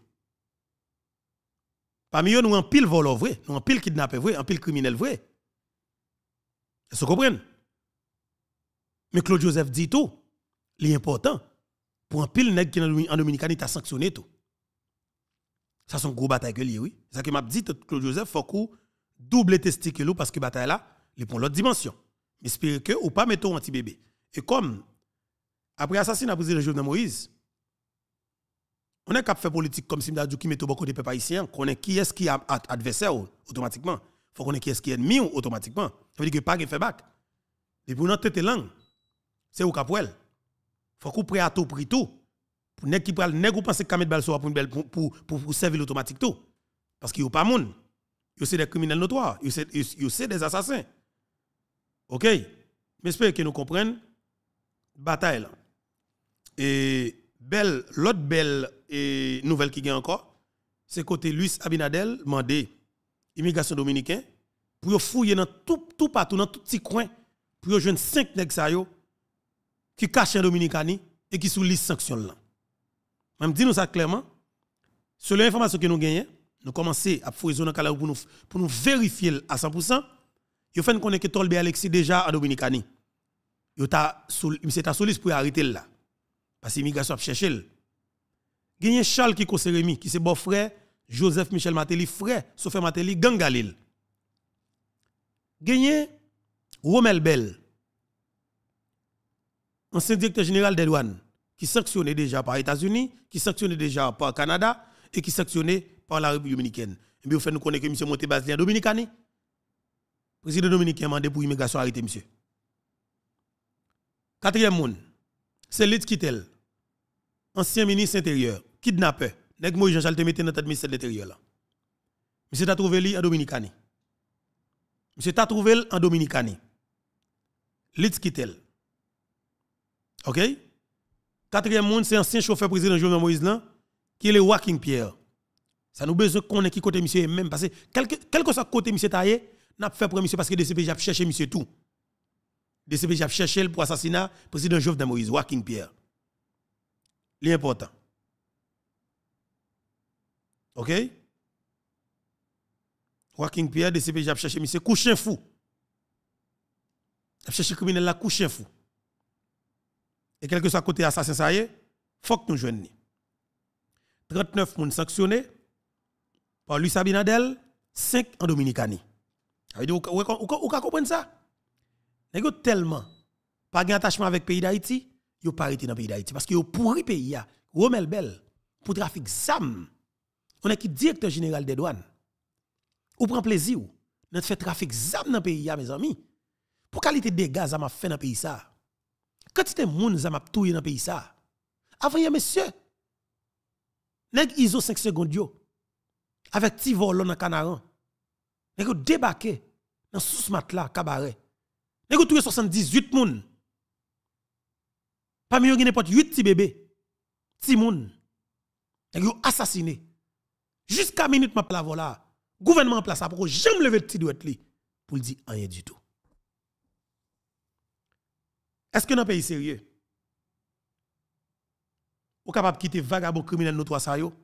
Parmi eux, nous en pile vol vrai, nous en pile kidnappé vrai, en pile criminel vrai. Est-ce que vous comprenez? Mais Claude Joseph dit tout, l'important pour un pile nèg qui en Dominicanie t'a sanctionné tout. Ça c'est une grosse bataille que li oui. C'est ça que m'a dit Claude Joseph faut qu'on double testicule parce que bataille là, il prend l'autre dimension. J'espère que ou pas mettre anti bébé. Et comme après assassinat président Jovenel Moïse, on est capable de faire politique comme si m'dadou qui met au côté peuple haïtien, qu'on est qui est-ce qui est adversaire automatiquement. Faut qu'on est qui est-ce qui est ennemi automatiquement. Ça veut dire que pas qui fait bac. Et pour notre tête langue, c'est au capouel. Faut qu'on prêt à tout prix tout. Pour nèg qui pral nèg ou pense que mettre balle sur pour servir automatique tout. Parce qu'il y a pas monde. Yo c'est des criminels notoires, yo c'est des assassins. OK? Mais j'espère que nous comprenions bataille là. Et l'autre belle nouvelle qui gagne encore, c'est côté Luis Abinadel mandé immigration dominicain pour fouiller dans tout partout dans tout petit coin pour joindre 5 nèg sa yo qui cachent en Dominicanie et qui sous liste sanction là. Même dis nous ça clairement. Selon l'information que nous gagnons, nous commençons à fouiller zone pour nous vérifier à 100%. Yo fait connaître que Tolbe Alexis déjà en Dominicanie. Yo ta sous liste pour arrêter là. Parce que l'immigration a cherché. Gagné Charles Kiko Seremi, qui c'est beau frère, Joseph Michel Matéli, frère, Sofia Matéli, Gang Galil. Gagné Romel Bell. ancien directeur général des douanes, qui sanctionné déjà par les États-Unis, qui sanctionné déjà par le Canada et qui sanctionné par la République dominicaine. Et bien, vous faites nous connaître que M. Monté Baslien Dominicani. Président dominicain a demandé pour l'immigration arrêter M. Quatrième monde, c'est Litz Kittel, ancien ministre intérieur, kidnappeur. Nèg Moïse Jean-Charles te mette dans tête ministère de l'intérieur là. Monsieur t'a trouvé lui en Dominicani. Monsieur t'a trouvé en Dominicani. Litz Kittel. OK? Quatrième monde, c'est ancien chauffeur président Jovenel Moïse là, qui est le Walking Pierre. Ça nous besoin qu'on ait qui côté monsieur même parce que quel que soit côté monsieur taillé, n'a fait pour monsieur parce que DCPJ a cherché monsieur tout. DCPJ a cherché pour assassinat président Jovenel Moïse, Walking Pierre. L'important. OK? Walking Pierre, DCPJ a cherché monsieur coucher fou. A cherché criminel là coucher fou. Et quel que soit côté assassin ça y est, faut que nous joignions. 39 personnes sanctionnées par Luis Abinadel, 5 en Dominicanie. Vous comprenez ça? Vous avez tellement pas d'attachement avec le pays d'Haïti, vous n'avez pas arrêté dans le pays d'Haïti. Parce que vous pourri le pays, Romel Bell, pour trafic ZAM. On est qui directeur général des douanes. Vous prenez plaisir, vous fait trafic ZAM dans le pays, mes amis. Pour qualité de dégâts, ça m'a fait dans le pays ça. Quantité de monde, ça m'a touillé dans le pays ça. Avant, monsieur, nèg ISO 5 secondes yo, avec ti volon dans Canaran. Nèg yo débarqué dans sous matelas cabaret. Nèg yo touye 78 moun. Parmi yo gen n'importe 8 petits bébés. Ti moun. Nèg yo assassiné. Jusqu'à minute m'a la voilà. Gouvernement en place pour jamais lever petit douette li pour dire rien du tout. Est-ce que dans un pays sérieux ou capable de quitter vagabond criminel nous trois ça yo?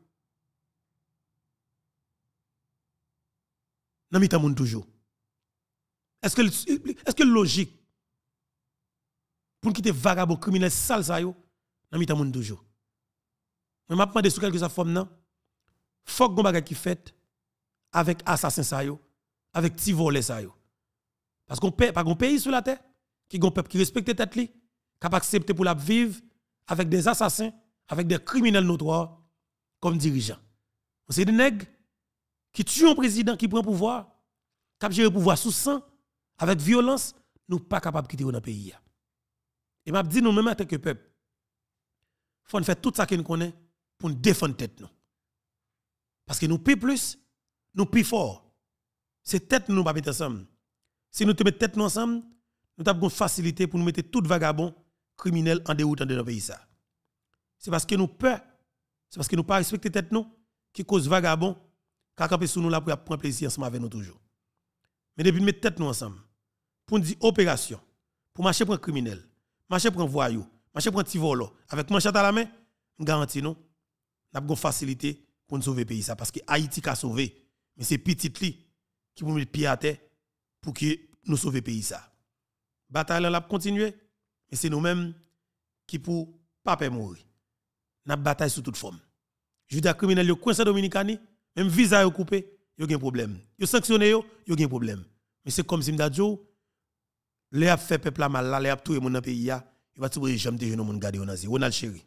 Nan mi moun toujours. Est-ce que logique pour quitter vagabond criminel sale ça yo? Nan mi moun toujours. Mais m'a demandé sous quelque forme non. Faut gon bagay qui fait avec assassin ça yo, avec ti volé ça yo. Parce qu'on pas gon pays sur la terre qui gon peuple qui respecte tête li, capable accepter pour la vivre avec des assassins, avec des criminels notoires comme dirigeants. C'est des nègres qui tuent un président qui prend pouvoir, qui gère le pouvoir sous sang, avec violence, nous pas capables de quitter dans le pays. Et m'a dit nous même en tant que peuple, faut faire tout ça que nous connaissons pour nous défendre tête nous. Parce que nous paie plus, nous paie fort. C'est tête nous pas mettre ensemble. Si nous te mettons tête nous ensemble, nous avons une facilité pour nous mettre tout vagabond criminel en déroutant de notre pays ça. C'est parce que nous peur, c'est parce que nous pas respecter tête nous qui cause vagabond qui camper sous nous là pour prendre plaisir ensemble avec nous toujours. Mais depuis mettre tête nous ensemble pour nous dire opération, pour marcher pour un criminel, marcher pour un voyou, marcher pour un petit volo avec manchette à la main, nous garantis nous avons une facilité pour nous sauver le pays ça parce que Haïti a sauvé, mais c'est petit li qui pour mettre pied à terre pour que nous sauver le pays ça. Bataille là continuer, mais c'est nous-mêmes qui pour pas mourir. N'a bataille sous toute forme. Je dis à criminel yo coincé Dominicani, même visa yo coupé, yo gen problème. Yo sanctionné yo gen problème. Mais c'est comme si m'dadjo les a fait peuple mal là, les a tout monde dans pays ya, il va trouver jamais de monde garder on azi. Ronald Chéri.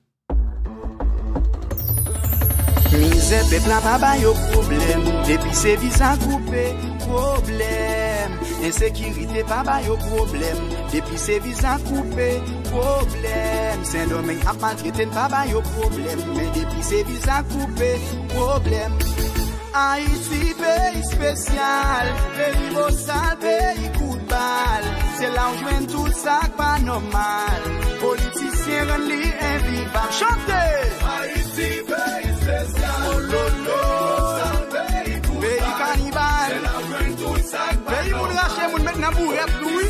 Misère peuple pas ba yo problème, depuis c'est visa coupé, problème. Insécurité pas ba yo problème, depuis c'est visa coupé, problème. Saint-Domingue a maltraité pas ba yo problème, mais depuis c'est visa coupé, problème. Haïti pays spécial, pays beau sale, pays coup de balle. C'est là où je mène tout ça pas normal. Politiciens rendent li invivable. Chantez! Haïti pays spécial, oh lolo, pays cannibale. C'est là où je mène tout ça pas normal. Pays moun rache moun mettre nan bourrette louis.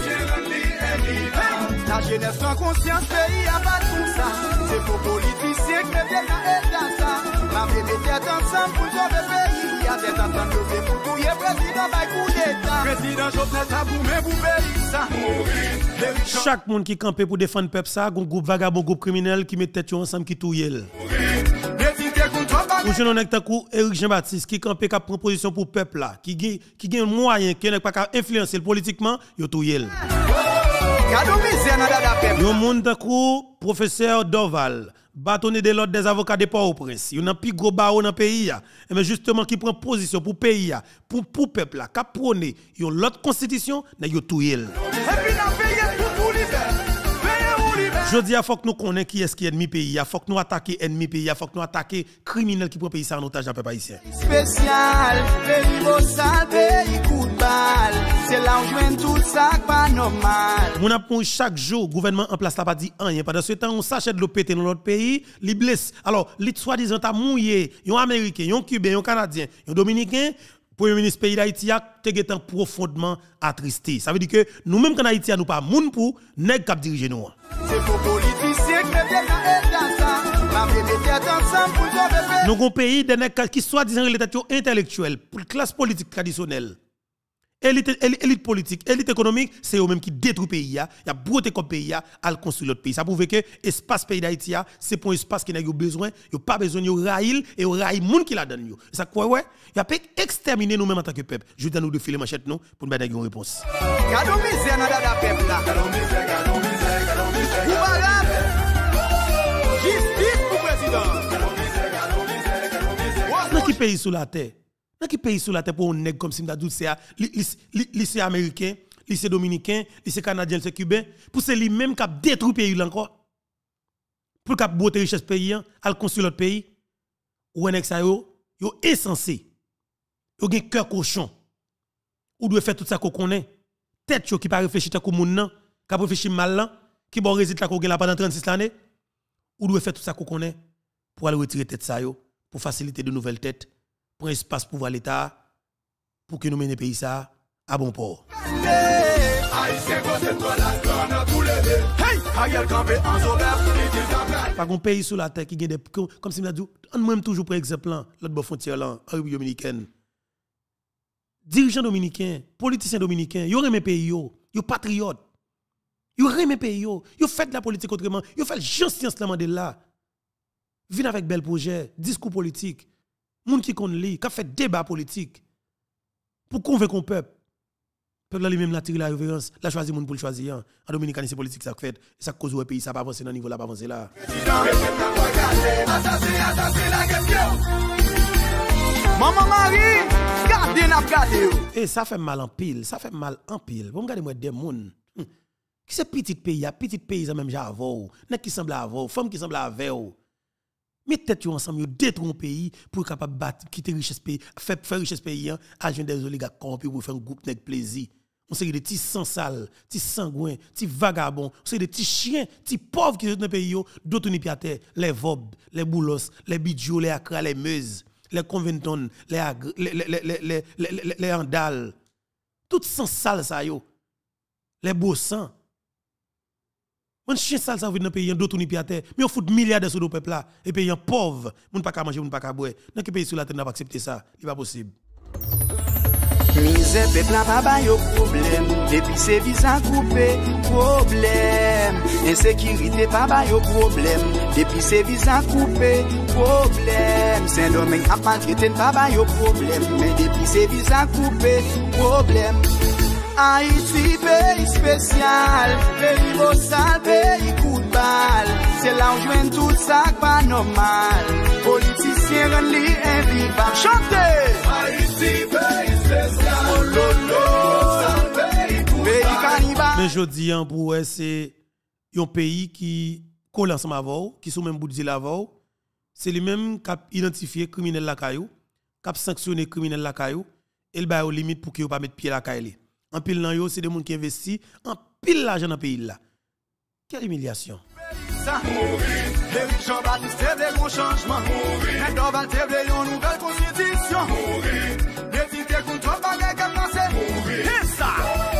La jeunesse sans conscience, pays a pas tout ça. C'est pour politiciens qui viennent à aider ça. La vie met tête ensemble pour sauver le pays. Il y a tête ensemble pour tout. Il y a président by coup d'état. Président Jovenel Tabou, mais vous payez ça. Chaque monde qui campe pour défendre le peuple, ça, un groupe vagabond, groupe criminel qui met tête ensemble qui touye. Ou je n'en ai que Éric Jean-Baptiste qui campe qui prend position pour le peuple là, qui gagne moyen, qui n'est pas influencer politiquement, il touye. Yon moun takou professeur Doval, bâtonné de l'ordre des avocats de Port-au-Prince. Yon nan pi gros barreau dans pays ya. Mais justement qui prend position pour pays ya, pour peuple là, qui prône yon l'autre constitution, n'a yo touyel. Je dis il faut que nous connaissions qui est ennemi pays, il faut que nous attaquer ennemi pays, il faut que nous attaquer criminel qui prend pays ça en otage dans le peuple haïtien. Spécial, pays beau sale, pays coup de balle, c'est là où je mène tout ça pas normal. Mon apprend chaque jour gouvernement en place là pas dit rien pendant ce temps on s'achète de l'eau pété dans notre pays, li blesse. Alors, li soi-disant t'a mouillé, yon américain, yon cubain, yon canadien, yon dominicain. Premier ministre pays d'Haïti a été profondément attristé. Ça veut dire que nous-mêmes qu'en Haïti, nous pas moun pour nèg k'ap diriger nous. C'est pour politiciens qui viennent dans ça. Nous avons un pays de nèg qui soi-disant l'état intellectuel, pour classe politique traditionnelle. Élite politique, élite économique, c'est eux-mêmes qui détruisent le pays. Il y a broté comme pays à construire l'autre pays. Ça prouve que l'espace pays d'Haïti, c'est pour un espace qui n'a besoin, il n'y a pas besoin de raïl et de raïl moun qui la donne. Ça quoi ouais, il y a pas exterminer nous-mêmes en tant que peuple. Je donne nous de filer manchette nous pour nous donner une réponse. Gardons misère dans la peuple là. Gardons misère. Vous malade. Justice pour président. Dans quel pays sous la terre? Dans quel pays sous la terre pour un nègre comme si m'da c'est lycée américain, lycée dominicain, lycée canadien, lycée cubain, pour c'est lui-même qui a détruit le pays là encore. Pour qu'il a boté richesse pays, al construire l'autre pays. Ou un nègre ça yo insensé. Yo gen cœur cochon. Ou doit faire tout ça qu'on connaît. Tête yo qui pas réfléchir tant que moun nan, qui réfléchir mal là, qui bon réside là qu'on gen là pendant 36 années. Ou doit faire tout ça qu'on connaît pour aller retirer tête ça yo, pour faciliter de nouvelles têtes. Pour un espace pour voir l'État, pour que nous menions le pays ça à bon port. Pas un pays sous la terre qui gagne des comme si on a dit, on même toujours par exemple l'autre bord frontière là, en République dominicaine. Dirigeants dominicains, politiciens dominicains, ils aiment pays yo, ils patriotes. Ils aiment pays yo, ils font de la politique autrement, ils font justice la Mandela. Viennent avec bel projet, discours politique. Moun qui connaît li, qui fait débat politique pour convaincre un peuple. Le peuple lui-même l'a tiré la révérence, l'a choisi moun pour le choisir. En Dominicaine, c'est politique ça fait. Et ça cause le pays ça pas avancer dans niveau là, pas avancer là. Maman Marie, gardez n'a gardé. Et ça fait mal en pile, ça fait mal en pile. Vous regardez moi des moun qui c'est petit pays, petit pays ça même j'avou, nèg qui semble avou, femme qui semble avou. Mettez tête ensemble, détruire un pays pour capable battre, quitter richesse pays, faire richesse pays, à joindre des oligarques corrompus pour faire un groupe nèg plaisir. On sait des petits sans sales, petits sanguins, petits vagabonds, on sait des petits chiens, petits pauvres qui sont dans le pays, d'autres ni terre, les vobs, les boulos, les bidjos, les accras, les meuses, les conventons, les andales. Tout sans sales ça yo. Les beaux sangs. On chien sale ça veut dans pays d'autres ni terre, mais on fout milliards de sous le peuple là et pays pauvre, moun pas ka manger, moun pas ka boire. Dans quel pays sur la terre n'a pas accepté ça, il pas possible. Misère peuple n'a pas yo problème, depuis c'est visa coupé, problème. Insécurité pas yo problème, depuis c'est visa coupé, problème. Saint-Domingue a maltraité pas yo problème, mais depuis c'est visa coupé, problème. Haïti, pays spécial, pays beau sale, pays coup de balle. C'est là où je mène tout ça pas normal. Politiciens rendent li invivable. Chantez! Haïti, pays spécial, oh lolo, pays coup de balle. Mais je dis, pour c'est un pays qui colle ensemble avec, qui sont même bout de l'avant. C'est lui-même qui a identifié criminel la caillou, qui a sanctionné criminel la caillou, et il va aux limites pour qu'il ne pas mettre pied la caillou. En pile nan yo, c'est des gens qui investissent en pile l'argent dans le pays là. Quelle humiliation. Jean-Baptiste de bon changement. Mais Doval te veut une nouvelle constitution. Député contre bagay comme c'est. C'est ça.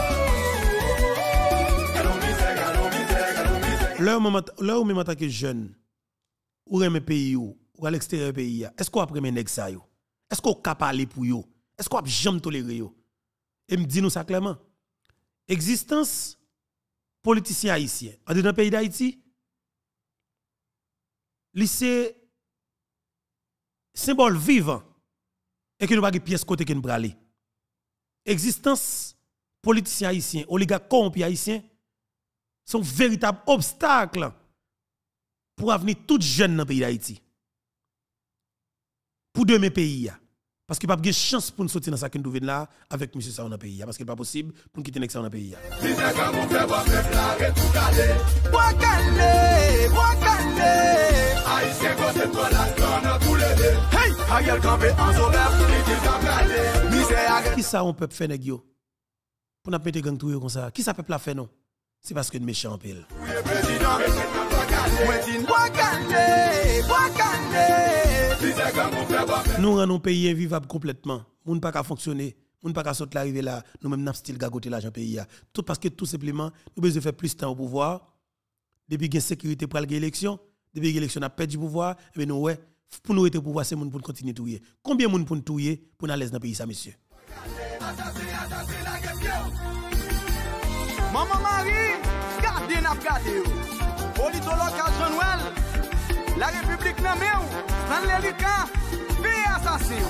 Là où même en tant que jeune, ou aime pays ou à l'extérieur pays, est-ce qu'on a pris mes nèg ça yo? Est-ce qu'on a parlé pour yo? Est-ce qu'on a jamais toléré yo? Et me dit nous ça clairement. Existence politicien haïtien dans le pays d'Haïti, c'est symbole vivant et que nous pas de pièce côté que nous aller. Existence politicien haïtien, oligarque corrompu haïtien, C'est un véritable obstacle pour l'avenir tout jeune dans le pays d'Haïti. Pour demain pays. Parce qu'il n'y a pas de chance pour nous sortir dans ce qu'on là avec M. Sa dans le pays. Parce qu'il n'est pas possible pour nous quitter ça dans le pays. Qui ça on peut faire nèg yo? Pour nous mettre gang tout comme ça. Qui ça peut la faire non? C'est parce que nous méchants en pile. Nous rendons pays invivable complètement. Nous ne pas qu'à fonctionner. Nous ne pas qu'à sortir l'arrivée là. Nous même n'a style gagoter l'argent pays. Tout parce que tout simplement nous besoin faire plus de temps au pouvoir. Depuis qu'il y a sécurité pour l'élection, depuis que l'élection a perdu du pouvoir, mais nous ouais, pour nous être au pouvoir c'est monde pour continuer touyer. Combien de monde pour nous touyer pour nous aller dans le pays ça monsieur? Maman Marie, gardez n'a gardé. Politologue Jean-Noël, la République n'a même, dans l'Élika, fait assassin.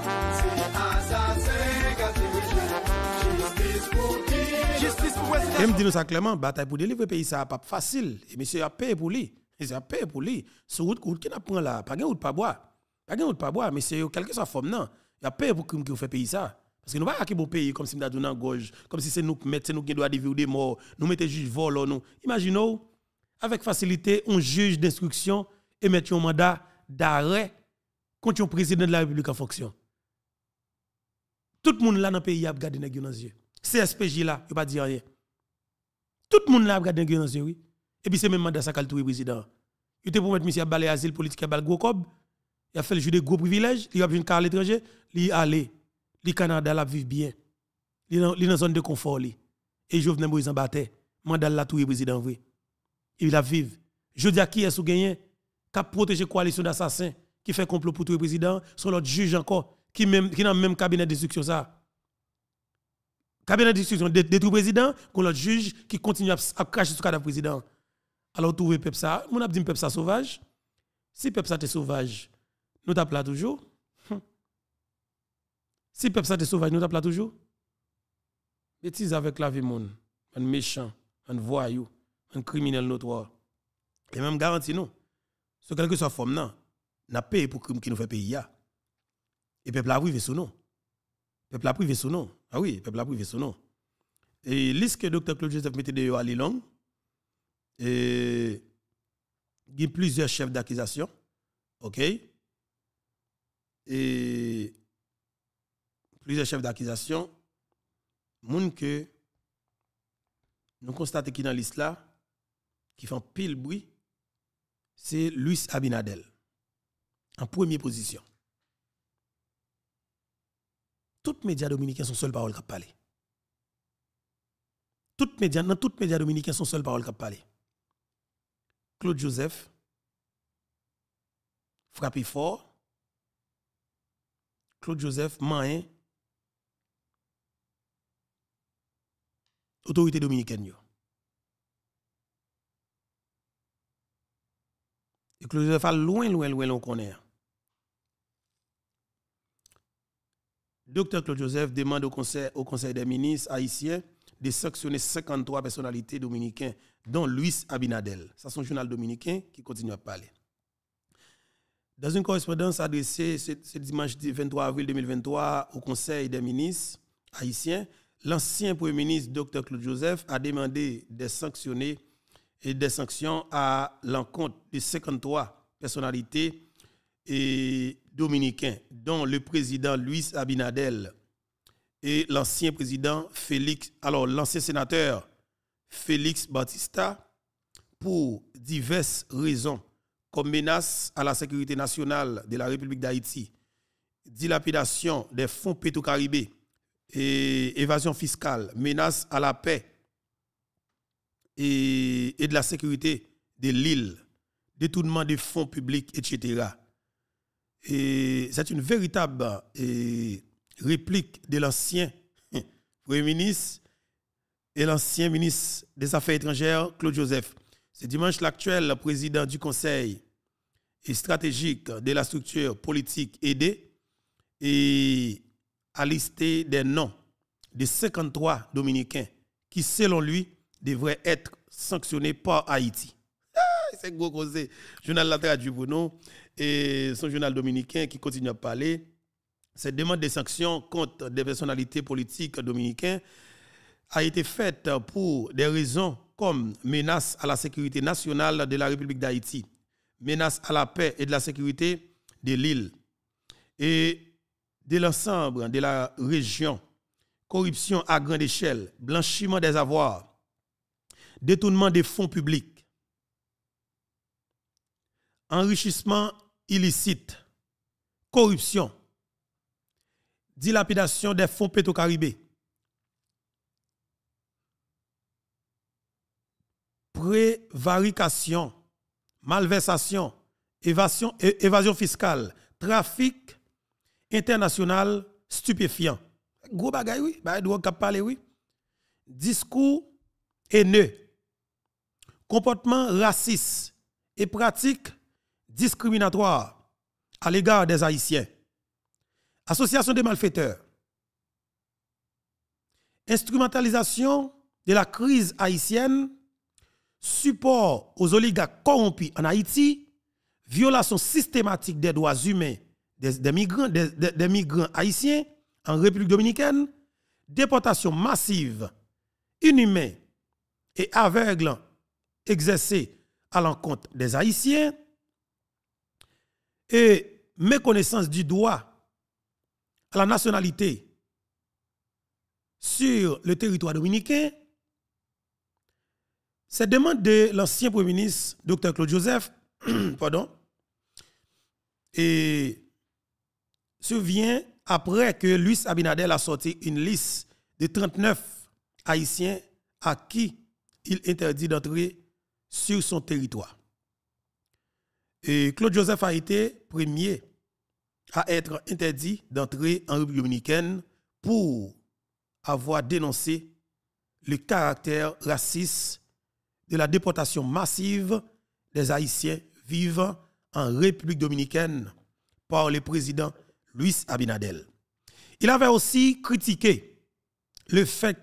Justice pour président. Même dit nous ça clairement, bataille pour délivrer le pays ça pas facile. Et monsieur a payé pour lui. Il a payé pour lui. Sur route qui n'a prend là, pas gain route pas boire. Pas gain route pas boire, mais c'est quelque soit forme non. Il a payé pour que fait pays ça. Parce que nous pas qui bon pays comme si nous donné en gorge, comme si c'est nous mettre nous qui doit des vies des morts, nous mettez juge vol nous. Imaginez avec facilité on juge d'instruction et mettre un mandat d'arrêt contre un président de la République en fonction. Tout le monde là dans le pays a regardé nèg dans les yeux. CSPJ là, il pas dire rien. Tout le monde là a regardé nèg dans les yeux oui. Et puis c'est même mandat ça qu'a le président. Il était pour mettre monsieur à balai asile politique à bal gros cob. Il a fait le jeu de gros privilèges, il a besoin de car à l'étranger, il aller. Le Canada la vivent bien. Il est dans zone de confort li. Et Jovenel Moïse en battait. Mandat la tout président vrai. Il la vive. Je dis à qui est-ce gagné qui a protégé coalition d'assassins qui fait complot pour tout le président, sont l'autre juge encore qui dans même cabinet d'instruction ça. Cabinet d'instruction de tout président qu'on l'autre juge qui continue à cracher sur cadavre président. Alors trouver peuple ça, mon a dit peuple ça sauvage. Si peuple ça t'es sauvage, nous tape là toujours. Si peuple ça te sauvage, nous tape là toujours. Bêtise avec la vie monde, un méchant, un voyou, un criminel notoire. Et même garanti nous, ce quelque soit forme non, n'a payé pour crime qui nous fait payer. Et peuple a privé sous nous. Peuple a privé sous nous. Ah oui, peuple a privé sous nous. Et liste que Dr. Claude Joseph mettait de à Lilong, et il y a plusieurs chefs d'accusation. OK? Et plusieurs chefs d'accusation, moun que nous constatons qui dans la liste là, qui font pile bruit, c'est Luis Abinadel, en première position. Tous les médias dominicains sont seules paroles qui parlent. Dans tous les médias dominicains sont seules paroles qui parlent. Claude Joseph, frappé fort. Claude Joseph, Mahin, autorité dominicaine. Et Claude Joseph a loin, on connaît. Docteur Claude Joseph demande au Conseil des ministres haïtiens de sanctionner 53 personnalités dominicaines, dont Luis Abinadel. Ça, c'est un journal dominicain qui continue à parler. Dans une correspondance adressée ce dimanche 23 avril 2023 au Conseil des ministres haïtiens, l'ancien Premier ministre Dr. Claude Joseph a demandé des sanctions à l'encontre de 53 personnalités dominicains, dont le président Luis Abinadel et l'ancien l'ancien sénateur Félix Batista, pour diverses raisons, comme menace à la sécurité nationale de la République d'Haïti, dilapidation des fonds pétro-caribés, et évasion fiscale, menace à la paix et de la sécurité de l'île, détournement des fonds publics, etc. Et c'est une véritable réplique de l'ancien Premier ministre et l'ancien ministre des Affaires étrangères, Claude Joseph. Ce dimanche, l'actuel président du Conseil stratégique de la structure politique aidée et a listé des noms de 53 Dominicains qui, selon lui, devraient être sanctionnés par Haïti. C'est gros causé. Journal la traduit pour nous et son journal dominicain qui continue à parler. Cette demande de sanctions contre des personnalités politiques dominicaines a été faite pour des raisons comme menace à la sécurité nationale de la République d'Haïti, menace à la paix et de la sécurité de l'île et de l'ensemble de la région, corruption à grande échelle, blanchiment des avoirs, détournement des fonds publics, enrichissement illicite, corruption, dilapidation des fonds pétro-caribés, prévarication, malversation, évasion fiscale, trafic international, stupéfiant. Gros bagay, oui, bagay doit parler, oui. Discours haineux, comportement raciste et pratiques discriminatoires à l'égard des Haïtiens. Association des malfaiteurs. Instrumentalisation de la crise haïtienne. Support aux oligarques corrompus en Haïti. Violation systématique des droits humains des migrants haïtiens en République dominicaine. Déportation massive, inhumaine et aveugle exercée à l'encontre des Haïtiens. Et méconnaissance du droit à la nationalité sur le territoire dominicain. Cette demande de l'ancien Premier ministre, Dr. Claude Joseph, pardon, et survient après que Luis Abinadel a sorti une liste de 39 Haïtiens à qui il interdit d'entrer sur son territoire. Et Claude Joseph a été premier à être interdit d'entrer en République dominicaine pour avoir dénoncé le caractère raciste de la déportation massive des Haïtiens vivant en République dominicaine par le président Luis Abinadel. Il avait aussi critiqué le fait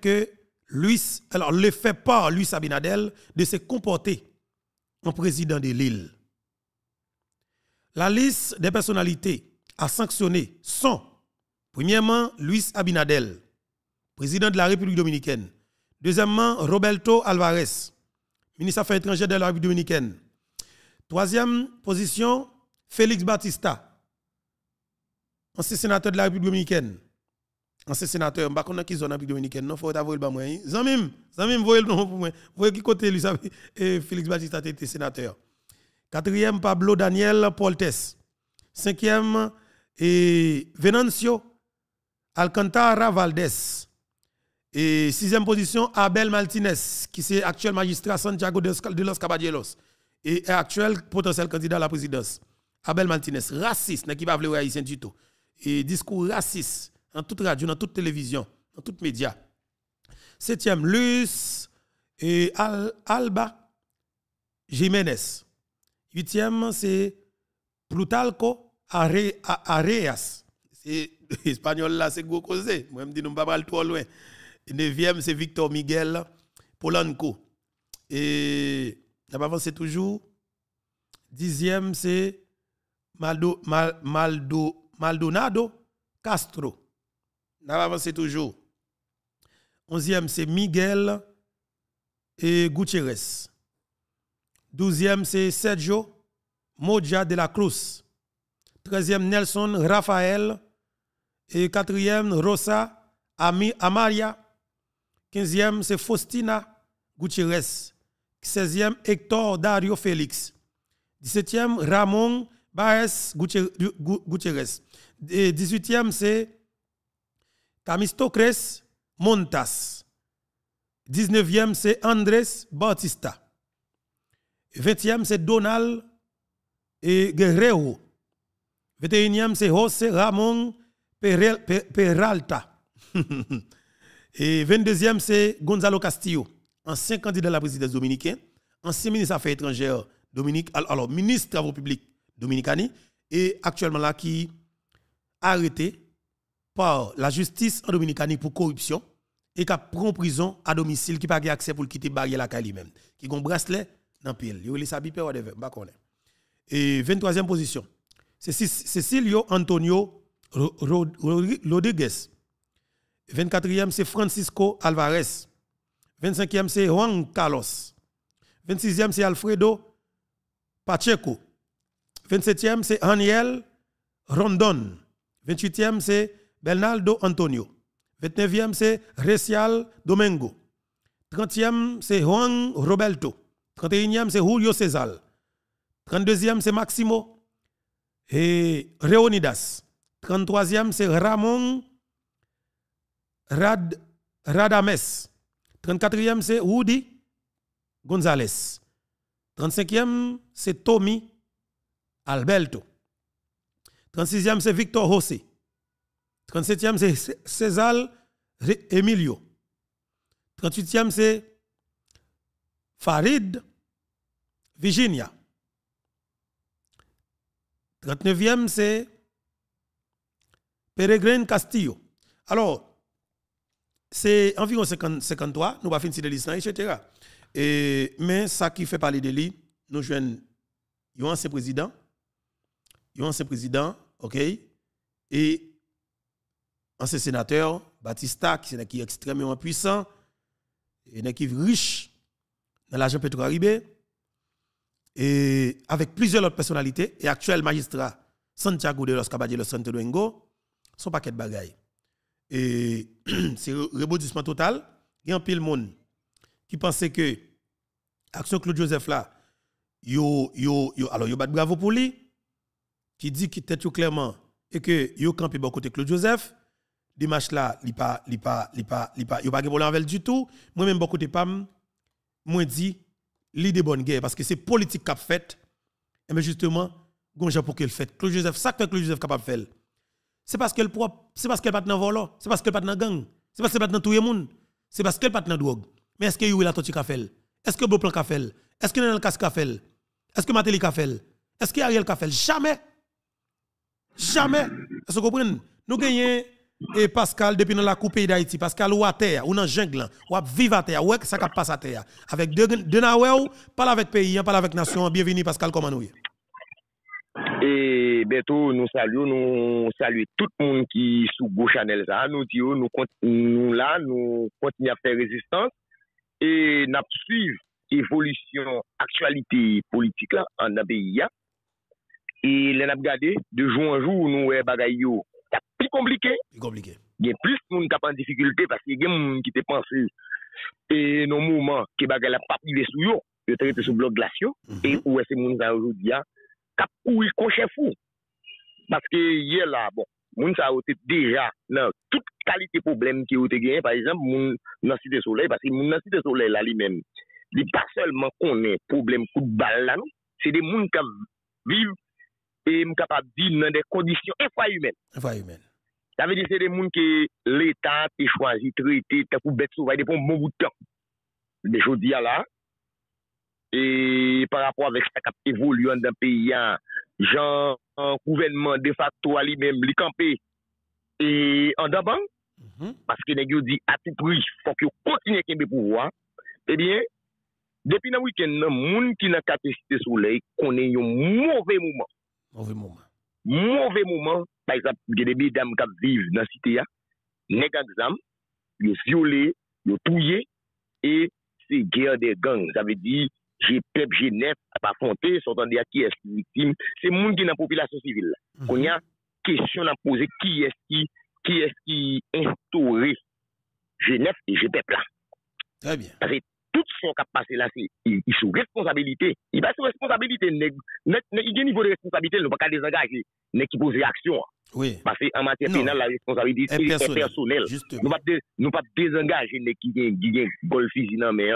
par Luis Abinadel de se comporter en président de l'île. La liste des personnalités à sanctionner sont, premièrement, Luis Abinadel, président de la République dominicaine. Deuxièmement, Roberto Alvarez, ministre des Affaires étrangères de la République dominicaine. Troisième position, Félix Batista, ancien sénateur de la République dominicaine. Ancien sénateur, je ne sais pas qui est dans la République dominicaine. Non, il faut avoir le bas moi. Zamim, voyez le nom pour moi. Voyez qui côté lui, Félix Batista était sénateur. Quatrième, Pablo Daniel Poltes. Cinquième, Venancio Alcantara Valdés. Et sixième position, Abel Martinez, qui est actuel magistrat Santiago de los Caballeros et actuel potentiel candidat à la présidence. Abel Martinez, raciste, qui ne veut pas haïtien du tout. Et discours raciste, dans toute radio, dans toute télévision, dans tous les médias. Septième, Luis et Alba Jiménez. Huitième, c'est Plutalco Areas. C'est espagnol là, c'est gros causé. Moi, je me dis, nous ne pouvons pas aller trop loin. Neuvième, c'est Victor Miguel Polanco. Et on va avancer toujours. Dixième, c'est Maldonado Castro. On va avancer toujours. Onzième, c'est Miguel Gutiérrez. Douzième, c'est Sergio Moja de la Cruz. Treizième, Nelson Rafael. Et quatrième, Rosa Amaria. 15e, c'est Faustina Gutiérrez. 16e, Hector Dario Félix. 17e, Ramon Baez Gutiérrez. 18e, c'est Camistocres Montas. 19e, c'est Andrés Bautista. 20e, c'est Donald Guerrero. 21e, c'est José Ramón Peralta. Et 22e, c'est Gonzalo Castillo, ancien candidat à la présidence dominicaine, ancien ministre des Affaires étrangères alors ministre des Travaux publics dominicain, et actuellement là qui arrêté par la justice en Dominicanie pour corruption et qui prend prison à domicile qui pas accès pour quitter barrière la caille lui-même qui gon bracelet dans pile yo les sabipe whatever pas connaît et 23e position c'est Cecilio Antonio Rodriguez 24e c'est Francisco Alvarez 25e c'est Juan Carlos 26e c'est Alfredo Pacheco 27e c'est Daniel Rondon 28e c'est Bernardo Antonio 29e c'est Recial Domingo 30e c'est Juan Roberto 31e c'est Julio César 32e c'est Maximo et Leonidas 33e c'est Ramon Radames 34e c'est Rudy González 35e c'est Tommy Alberto 36e c'est Victor José 37e c'est César Emilio 38e c'est Farid Virginia 39e c'est Peregrine Castillo. Alors c'est environ 53 nous pas finir de liste etc. Mais ça qui fait parler de lui nous jouons un ancien président OK et ancien sénateur Batista qui est extrêmement puissant et qui est riche dans l'argent Petro-Caribé et avec plusieurs autres personnalités et actuel magistrat Santiago de los Caballeros Santo Domingo son paquet de bagailles et c'est rebondissement total il y a un pile monde qui pensait que action Claude Joseph là alors yo bat bravo pour lui qui dit qu'il tête clairement et que yo campé bon côté Claude Joseph dimanche là il pas yo pas problème avec du tout moi même bon côté pam moi dit li de bonne guerre parce que c'est politique qu'a fait et mais justement gonja pour qu'elle fait Claude Joseph ça que Claude Joseph capable faire c'est parce qu'elle propre c'est parce qu'elle pas dans vol c'est parce qu'elle pas dans gang c'est parce qu'elle pas dans tout le monde c'est parce qu'elle pas dans drogue mais est-ce que yo la toti qu'a fait est-ce que Boplan qu'a fait est-ce que Nanel Kas qu'a fait est-ce que Matéli qu'a fait est-ce que Ariel qu'a fait jamais est-ce que vous comprenez nous gagnons et Pascal depuis dans la coupe d'Haïti Pascal ou à terre ou dans jungle ou à vivre à terre ouais ça qui passe à terre avec de naoué parle avec pays parle avec nation bienvenue Pascal comment nous et bientôt nous saluons tout le monde qui sous Go Channel ça nous disons nous continuons à faire résistance et nous suivre évolution actualité politique là en pays et les n'a regardé de jour en jour nous bagaille yo plus compliqué. Il y a plus de monde qui en difficulté parce qu'il y a des gens qui te pensent et nos moments qui bagay la pas privé sous yo, de traiter sous bloc glaciaux et où est-ce monde ça aujourd'hui cap ou il coche fou. Parce que hier là bon, monde ça a été déjà dans toute qualité problème qui ont été gagné par exemple monde dans Cité Soleil parce que monde dans Cité Soleil là lui-même, il pas seulement connaît problème coup de balle là non, c'est des monde qui vivent et capable de vivre dans des conditions infrahumaines. Ça veut dire que c'est des gens que l'État a choisi de traiter pour bête sauvage depuis un bon bout de temps. Mais je dis là, et par rapport avec ça qui évolue dans le pays, genre un gouvernement de facto à lui-même, lui camper et en d'abord, parce que les gens disent à tout prix, il faut qu'ils continuent à le pouvoir. Eh bien, depuis le week-end, les gens qui n'ont pas Cité Soleil connaissent un mauvais moment. Mauvais moment, par exemple, il y a des mesdames qui vivent dans la cité, nèg exam, ils violés, ils tués, et c'est guerre des gangs. Ça veut dire, j'ai peuple, j'ai neuf, à pas affronter, sont en dire qui est victime. C'est le monde qui est dans la population civile. Quand il y a question à poser, qui est qui instauré Genève et GPEP là. Très bien. Parce que tout ce qui est passé là, ils sont responsabilité. Il va sur responsabilité. Il y a un niveau de responsabilité, il ne peut pas désengager, mais qui pose réaction. Oui. Parce qu'en matière pénale, la responsabilité est personnelle. Nous ne pouvons pas désengager les qui ont golf physique, mais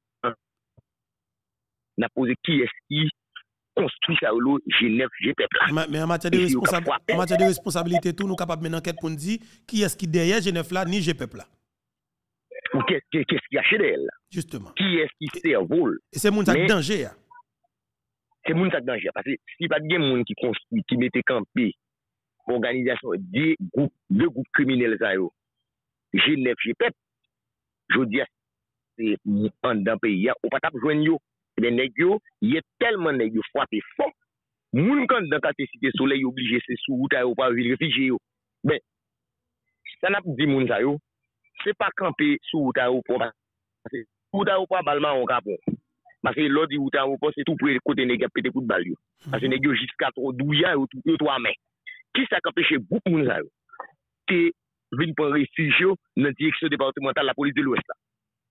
on a posé qui est-ce qui construit ça, Genève, GPEP là. Mais en matière de responsabilité, tout nous sommes capables de mener enquête pour nous dire qui est-ce qui derrière Genève là, ni GPEP là. Ou qu'est-ce qui a chez elle? Justement. Qui est-ce qui sert vol? Et c'est moun sak danger. C'est moun sak danger. Parce que si pas de moun qui construit, qui mette campé, organisation, deux groupes criminels, Genève, GPEP, je dis, c'est dans le pays, on pas tape joindre yo. Mais nèg yo, il y a tellement nèg yo frappé fort. Moun quand dans quartier cité soleil obligé c'est sous route ou pas ville réfugié yo. Ben ça n'a dit moun ça yo, c'est pas camper sous route ou pas. Route ou pas balma on capon. Parce que l'autre dit route ou pas c'est tout pour côté nèg pété coup de balle yo. Parce que nèg yo jusqu'à trop douya ou 3 mains. Qui ça empêche beaucoup moun ça yo? Qui vinn prendre refuge dans direction départementale la police de l'Ouest là.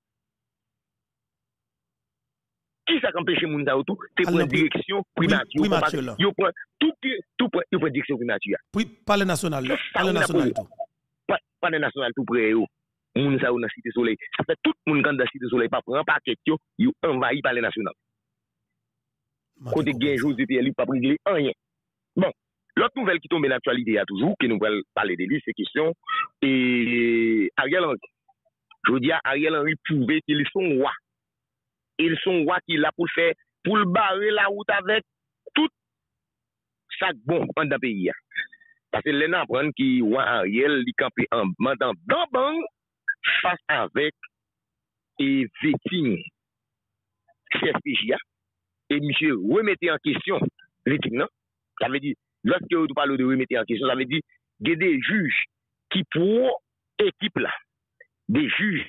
Qui ça empêche moun ça tout? C'est pour direction primature. Yo prend tout yo prend direction primature. Puis parler national, parler national tout. Parler national tout près yo. Moun ça dans Cité Soleil. Ça fait tout moun quand dans Cité Soleil pas prend paquet yo envahi parler national. Côté gain jour de PLI pas régler rien. Bon, l'autre nouvelle qui tombe dans l'actualité a toujours que nous allons parler de lui c'est question et Ariel Henry. Je veux dire Ariel Henry prouver qu'ils sont rois. Ils sont rois qui là pour faire pour le barrer la route avec tout chaque bon dans le pays. Parce que les apprennent qui roi Ariel li campé en mandant dans face avec et Véting CSPJ et monsieur remettez en question Véting non ça veut dire lorsque vous parlez de remettre en question ça veut dire il y a des juges qui pour équipe là des juges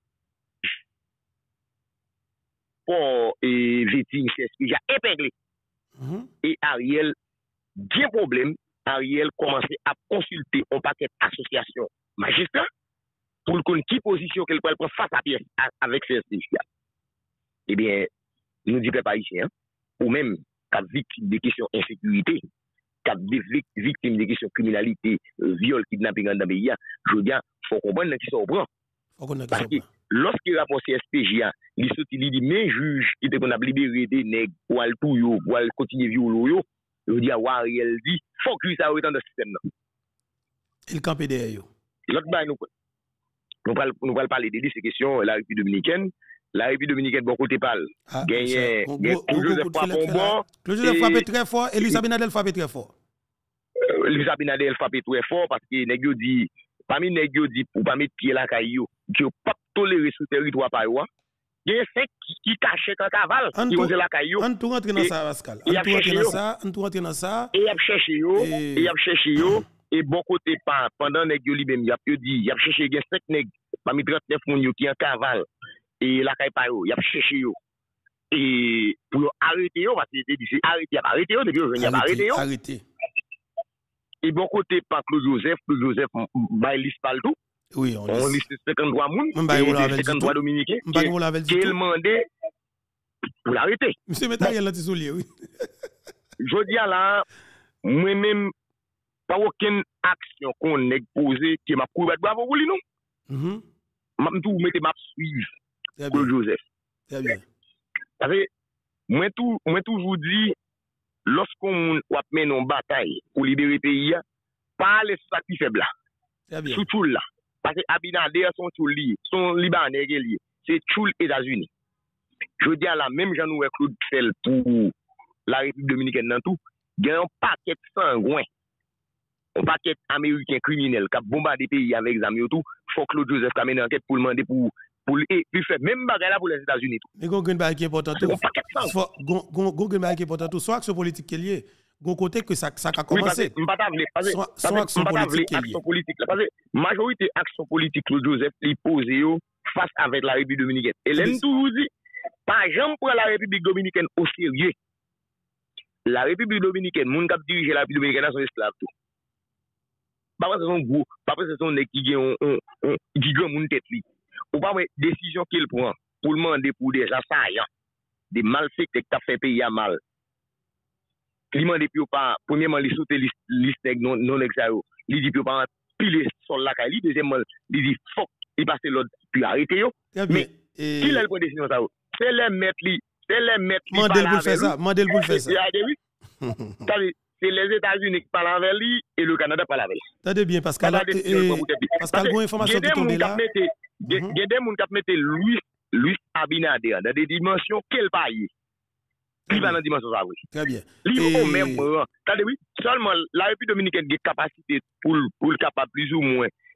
pour Véting CSPJ épinglé et Ariel bien problème Ariel commençait à consulter un paquet d'associations magistrats pour le connaître qui position qu'elle peut prendre face à pièce avec CSPJ. Eh bien, nous disons pas ici, hein, ou même qu'à victime des questions d'insécurité, qu'à victime des questions de criminalité, viol, kidnapping dans le pays, je veux dire, il faut comprendre qui sont au prend. Parce que lorsque le rapport CSPJ, il dit, mais juge qui était qu'on a libéré des nègres, ou al tout yo, ou al continuer violer yo, je veux dire, Ariel dit, faut que ça autant dans le système. Il campait derrière yo. L'autre bail, nous allons parler de ces questions, la République dominicaine. La République dominicaine, bon côté parle. Gagné. Joseph frappé très fort et Luis Abinadel frappé très fort. Luis Abinadel frappé très fort parce que Negyo dit, parmi Negyo dit, pour pas mettre pied la caillou, qui n'a pas toléré ce territoire par eux. Il y a 5 qui cachent un cavale, qui ont la caillou. On tout rentre dans ça, Pascal. On tout rentre dans ça. Et il a cherché yo. Et bon côté pas pendant nèg yo li même y a dit y a cherché gen 5 nèg parmi 39 moun yo qui en cavale et la kay pa yo y a cherché yo et pour arrêter yo parce que c'est arrêter yo depuis yo arrêter yo et bon côté pas Claude Joseph ba liste pas tout oui on liste 53 moun 53 dominicains qui demandé pour l'arrêter monsieur Metariel Lantisoulier oui je dis là moi même pas aucune action qu'on ait posée qui m'a couru bravo pour lui non m'a tout mettre m'a suivre pour Joseph très bien parce que moi toujours dit lorsqu'on va mener une bataille pour libérer le pays pas les sacrifices là très bien surtout là parce que Abinader sont tout liés sont libanais liés c'est tout les États-Unis je dis à la même Jean Nouvel Claude Fell pour la République dominicaine dans tout il y a un paquet sangouin un paquet américain criminel qui a bombardé le pays avec les tout, il faut que Claude Joseph a mené une enquête pour demander pour lui faire même bagarre là pour les États-Unis. Mais il y a un bagarre qui est important. Il y a un bagarre qui est important. Soit action politique qui est liée, il côté que ça a commencé. Soit action politique qui est liée. Parce que la majorité action politique Claude Joseph est posée face avec la République dominicaine. Et là, toujours dit, pas jamais pour la République dominicaine au sérieux. La République dominicaine, moun qui dirige la République dominicaine, sont esclaves tout. Pas ce sont gros, pas ce sont des qui ont mon tête li. Ou pas décision qu'il prend pour demander pour des assaillants, des malfaiteurs qui t'a fait payer à mal. Il demande puis pas premièrement les sauter liste non exao. Il dit puis pas piler sur la caille, deuxièmement il dit fuck, il passe l'autre puis arrêter yo. Mais qui l'a prendre décision ça? C'est les mettre Mandel pour faire ça, Mandel pour faire ça. C'est les États-Unis qui parlent avec lui et le Canada parle avec lui. T'as bien, Pascal. Pascal, bonne information qui tombe là. Il y a des gens qui mettent Luis Abinader dans des dimensions quel pays. Qui va dans la dimension ça, oui. Très bien. Au même moment. Seulement la République dominicaine a une capacité pour le capable plus ou moins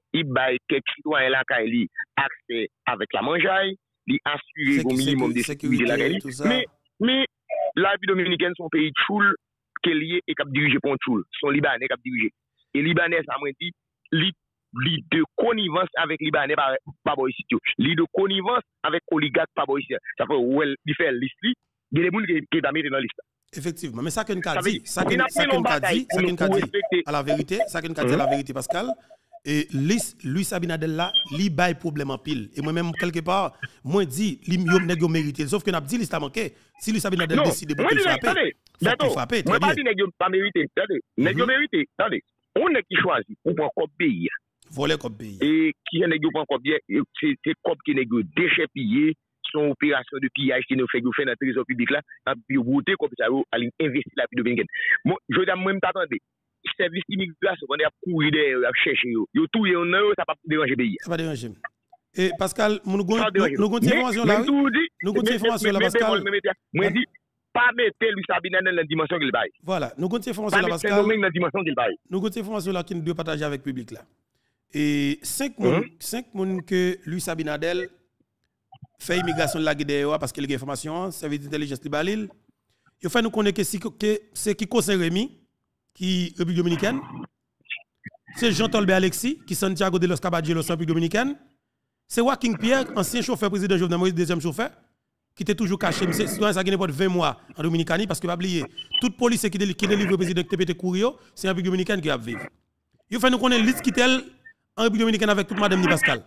il baille quelques citoyens là quand il accès avec la mangeaille, il assure au minimum de sécurité la mais la République dominicaine son pays choul qui est lié et qui dirigé pour choul, son Libanais qui dirigé. Et Libanais ça m'a dit li de connivence avec Libanais pas boy ici. Li de connivence avec oligarque pas boy ici. Ça fait well il fait liste, il y a des gens qui t'a mis dans la liste. Effectivement, mais ça qu'un cas dit, ça qu'un cas dit à la vérité, ça qu'un cas dit à la vérité Pascal. Et Luis Abinadel là, li bail problème en pile. Et moi-même, quelque part, moi dis, li nèg yo mérité. Sauf que n'a dit lista manqué. Si Luis Abinadel décide pour qu'il frappe, faut frapper. Moi pas dit nèg yo pas mérité. Attendez, nèg yo mérité. Attendez, on est qui choisit pour prendre comme pays. Voler comme pays. Et qui nèg yo prend comme bien, c'est comme qui nèg yo déchet pillé, son opération de pillage qui nous fait dans le trésor public là, puis voter comme ça à investir la vie dominicaine. Moi, je dis même t'attendez. Service immigration, on a couru derrière, on a cherché, yo tout yo non, ça pas déranger pays. Ça va déranger. Et Pascal, nous avons une information là. Nous avons une information là Pascal. Moi dit pas mettre lui Sabina dans la dimension qu'il baille. Voilà, nous avons une information là Pascal. Nous avons une information là qui nous doit partager avec le public là. Et 5 personnes que lui Sabinadel fait immigration de la Guinée parce qu'il a une information, service d'intelligence de Balil. Il faut nous connaître que c'est qui concerne Rémi qui République dominicaine. C'est Jean-Tolbert Alexis qui Santiago de los Caballeros République dominicaine. C'est Joaquin Pierre, ancien chauffeur président Jovenel Moïse, deuxième chauffeur, qui était toujours caché. C'est citoyen ça qui n'est pas de 20 mois en Dominicanie parce que pas oublier toute police qui délivre le président TPT Courio, c'est en République dominicaine qui a vivre. Il faut nous connaître liste qui tel en République dominicaine avec toute madame Ni Pascal.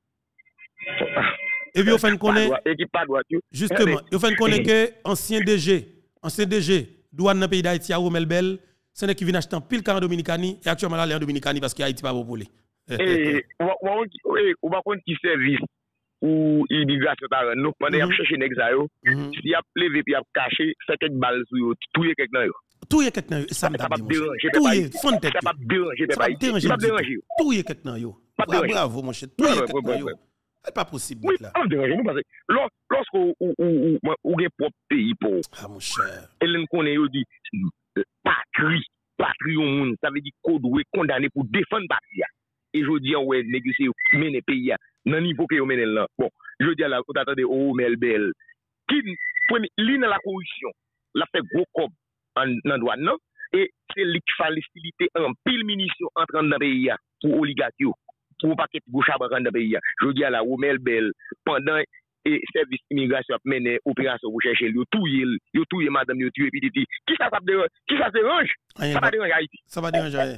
Et puis il faut nous connaître justement, il faut nous connaître que ancien DG douane dans le pays d'Haïti à Romel Bell. C'est qui vient acheter pile car en Dominicanie et actuellement là en Dominicanie parce qu'Haïti pas pour lui. Et on va compte qui service ou immigration ta nous pendant y a chercher nèg ça yo si a levé puis a caché fait quelques balles sur yo touyer quelques nan yo touyer quelques nan yo ça me dérange touyer fond tête ça pas déranger touyer quelques nan yo bravo mon cher touyer quelques nan yo c'est pas possible là lorsqu'on ou gen propre pays pour ah mon cher elle connaît yo dit patrie au monde, ça veut dire qu'on doit condamner pour défendre patrie. Et je dis, ouais, négocier, mener pays, dans le niveau que vous menez là. Bon, je dis là, vous attendez, oh, Melbel, qui, l'île de la corruption, l'a fait gros comme en douane, non? Et c'est lui qui fait l'hostilité en pile munitions entrant dans le pays, pour oligarques, pour paquet de gauche à dans le pays. Je dis là, oh, Melbel, pendant et service immigration a mené opération pour chercher yo touyer madame yo tuer petit qui ça dérange ça va déranger Haïti ça va déranger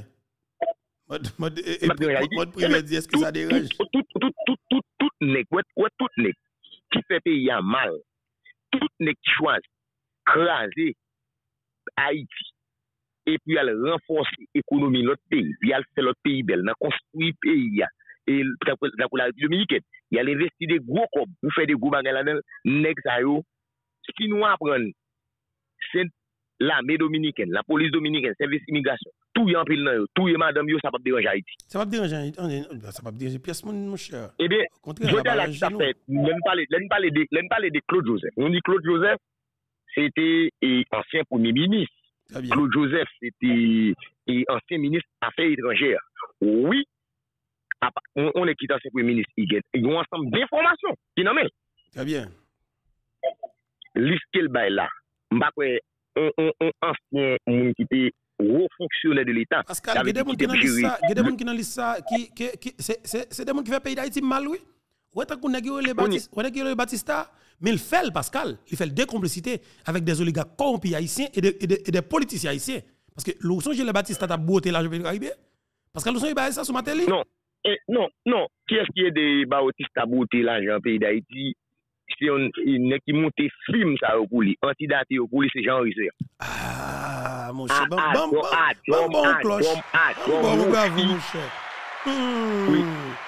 mode privé dit est-ce que ça dérange tout nèg tout nèg qui fait pays en mal tout nèg qui choisit craser Haïti et puis elle renforcer l'économie de l'autre pays puis elle fait l'autre pays belle dans construire pays et pour la République dominicaine il a investi des gros cob pour faire des gros bagages là-dedans nèg ça yo si nous apprendre c'est l'armée dominicaine la police dominicaine service immigration tout y en pile nan yo tout y madame yo ça pas déranger Haïti ça va déranger ça va déranger pièce mon cher eh bien je dis là ça fait l'en parler de Claude Joseph on dit Claude Joseph c'était ancien premier ministre Claude Joseph c'était ancien ministre affaires étrangères oui on est quitté ancien premier ministre il y a un ensemble d'informations qui n'en met très bien liste qu'elle bail là m'pa quoi on ancien monde qui était haut fonctionnaire de l'État Pascal il y a des monde qui dans liste ça qui c'est des monde qui fait pays d'Haïti mal oui ouais tant qu'on négocier les Batista mais il fait Pascal il fait des complicités avec des oligarques corrompus haïtiens et des politiciens haïtiens parce que le songe les Batista t'a beauté là je vais Caraïbe parce que le songe ça sur Matéli non qui est-ce qui est des Batista beauté l'argent dans pays d'Haïti c'est on qui monte film ça pour lui antidaté pour lui c'est Jean Risser ah mon cher bon cloche bon bravo mon cher oui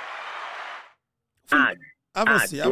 avancez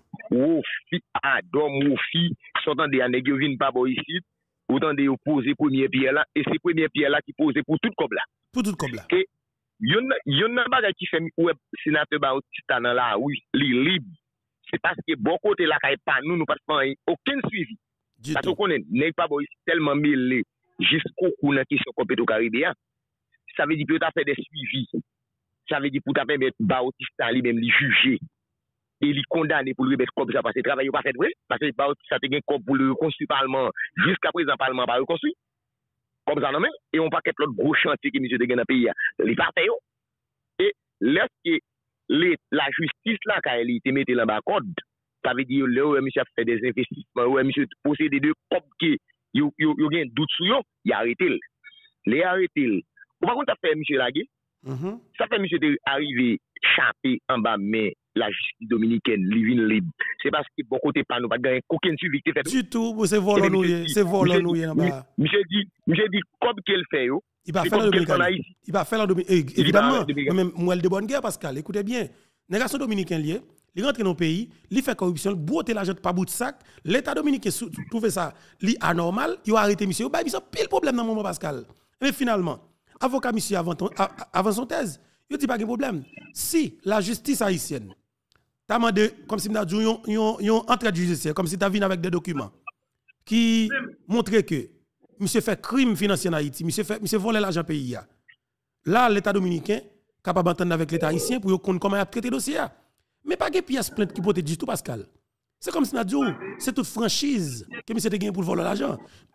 Adam Wofi sortant des nèg yo vinn pas boy ici autant de poser première pierre là et c'est première pierre là qui pose pour tout comme là et yon nan bagay qui fait web sénateur Bautista dans la oui li libre c'est parce que bon côté là kay pas nous pas aucun suivi parce qu'on connaît n'est pas boy tellement mêlé jusqu'au coup dans question compéto caribéen ça veut dire que tu as fait des suivis ça veut dire pour ta permettre Bautista lui-même lui juger et lui condamner pour le remettre comme ça parce que le travail n'est pas fait vrai parce que Bautista a gagné comme pour le reconstruire parlement jusqu'à présent parlement pas reconstruit comme ça non mais et on paquet l'autre gros chantier que monsieur de dans le pays il pas fait et lorsque la justice là quand elle était mettre là bas code ça veut dire là monsieur a fait des investissements ouais monsieur possède deux copes qui yo gain doute sur yo il a arrêté les arrêté par contre ça fait monsieur Lagué ça fait monsieur de arriver chapé en bas mais la justice dominicaine living libre c'est parce que bon côté pas nous pas gagner aucun suivi fait du tout c'est volant nous en bas monsieur dit comme qu'elle fait yo il va faire la Dominicaine il va faire la Dominicaine évidemment même moi de bonne guerre Pascal écoutez bien négation dominicain lié il rentre dans le pays il fait corruption botter l'argent pas bout de sac l'état dominicain trouve ça li anormal il a arrêté monsieur bah il a pile problème dans moment Pascal mais finalement avocat monsieur avant son thèse il dit pas de problème si la justice haïtienne t'a demandé comme si m'a dit yon entrée judiciaire comme si t'a venu avec des documents qui montraient que monsieur fait crime financier en Haïti monsieur volé l'argent pays là l'état dominicain capable d'entendre avec l'état haïtien pour connaître comment il a traité le dossier mais pas de pièce plainte qui peut être du tout Pascal c'est comme si m'a dit c'est toute franchise que monsieur te gagné pour voler l'argent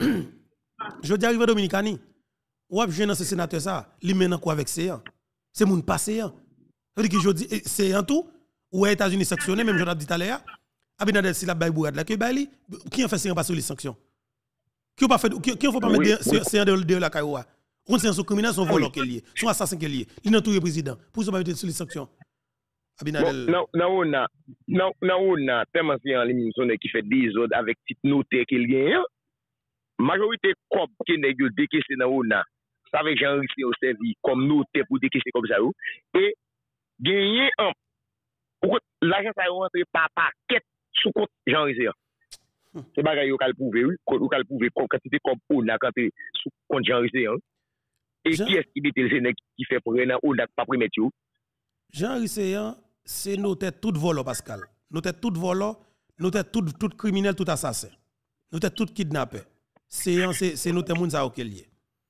je dis arriver Dominicani ou a jeune ce sénateur ça li maintenant quoi avec c'est moun passé ça veut dire que je dis c'est en tout ou États-Unis sanctionné même j'en ai dit tout à l'heure Abinadel si la bail bourade là que bail qui en fait c'est pas sur les sanctions qui pas fait qui faut pas mettre c'est en de la caïoua on c'est un criminel son volant qui est lié son assassin qui est lié il n'a tout le président pour ça pas mettre sur les sanctions Abinadel non on a tellement c'est en ligne qui fait des ordres avec petite notaire qui gagne majorité cop qui nèg décaisser dans on a ça avec Jean Rissi au servi comme notaire pour décaisser comme ça et gagner en l'argent ça rentre par paquet sous compte Jean Rissi c'est bagaille yo kal prouver oui ou kal prouver quantité comme on a quand sous compte Jean Rissi et qui est-ce qui dit le nèg qui fait pour rien on a pas primer tout Jean Rissi c'est notaire tout volant Pascal notaire tout volant notaire tout criminel tout assassin notaire tout kidnappé c'est notaire moun ça lié.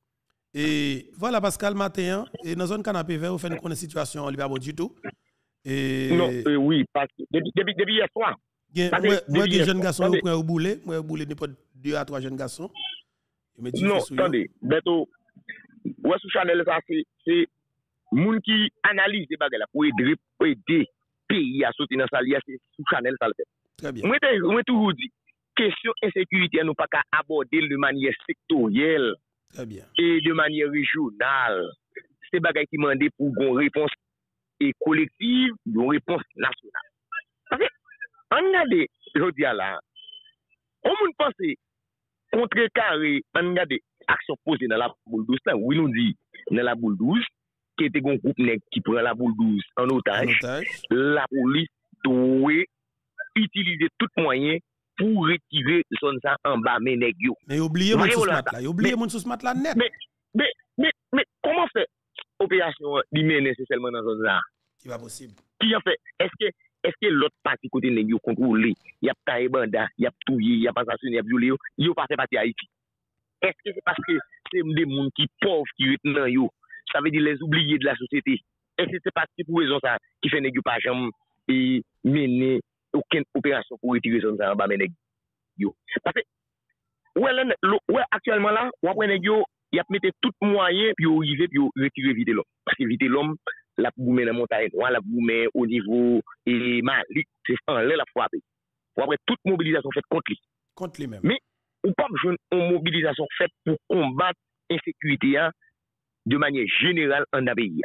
Et voilà Pascal matin et dans zone canapé vert on fait une situation il pas bon du tout et non oui parce que depuis hier soir moi des jeunes garçons au point au boulet n'importe 2 à 3 jeunes garçons non attendez beto ouais sous Chanel ça c'est moun qui analyse des bagages là pour aider pays à sortir dans ça c'est sous Chanel ça le fait très bien moi toujours dit question insécurité nous pas qu'à aborder de manière sectorielle très bien et de manière régionale c'est bagaille qui mandé pour une réponse et collective une réponse nationale parce que on regarde je dis là on moun penser contrecarrer on regarde action posée dans la boule 12 là oui nous dit dans la boule 12 qui était un groupe qui prend la boule 12 en otage la police doit utiliser tout moyen pour retirer zone ça en bas mais nèg yo mais oubliez mon sous mat là oubliez mon sous mat là net mais comment faire opération li mener nécessairement dans zone là c'est pas possible qui en fait est-ce que l'autre partie côté nèg yo contrôler y a taille banda y a touyer y a assassiné y a violé yo pas fait partie Haïti est-ce que c'est parce que c'est des monde qui pauvres qui retenant yo ça veut dire les oubliés de la société est-ce que c'est parce que pour raison ça qui fait nèg yo pas jamais et mener aucune opération pour retirer zone ça en bas mais nèg yo parce que ouais actuellement là on prend nèg yo y a mettre tout moyen puis arriver puis retirer vite l'homme parce que vite l'homme la boumer dans montagne noire la boumer au niveau et Mali c'est en l'air la frapper après toute mobilisation faite contre lui même mais ou pas besoin une mobilisation faite pour combattre l'insécurité de manière générale en pays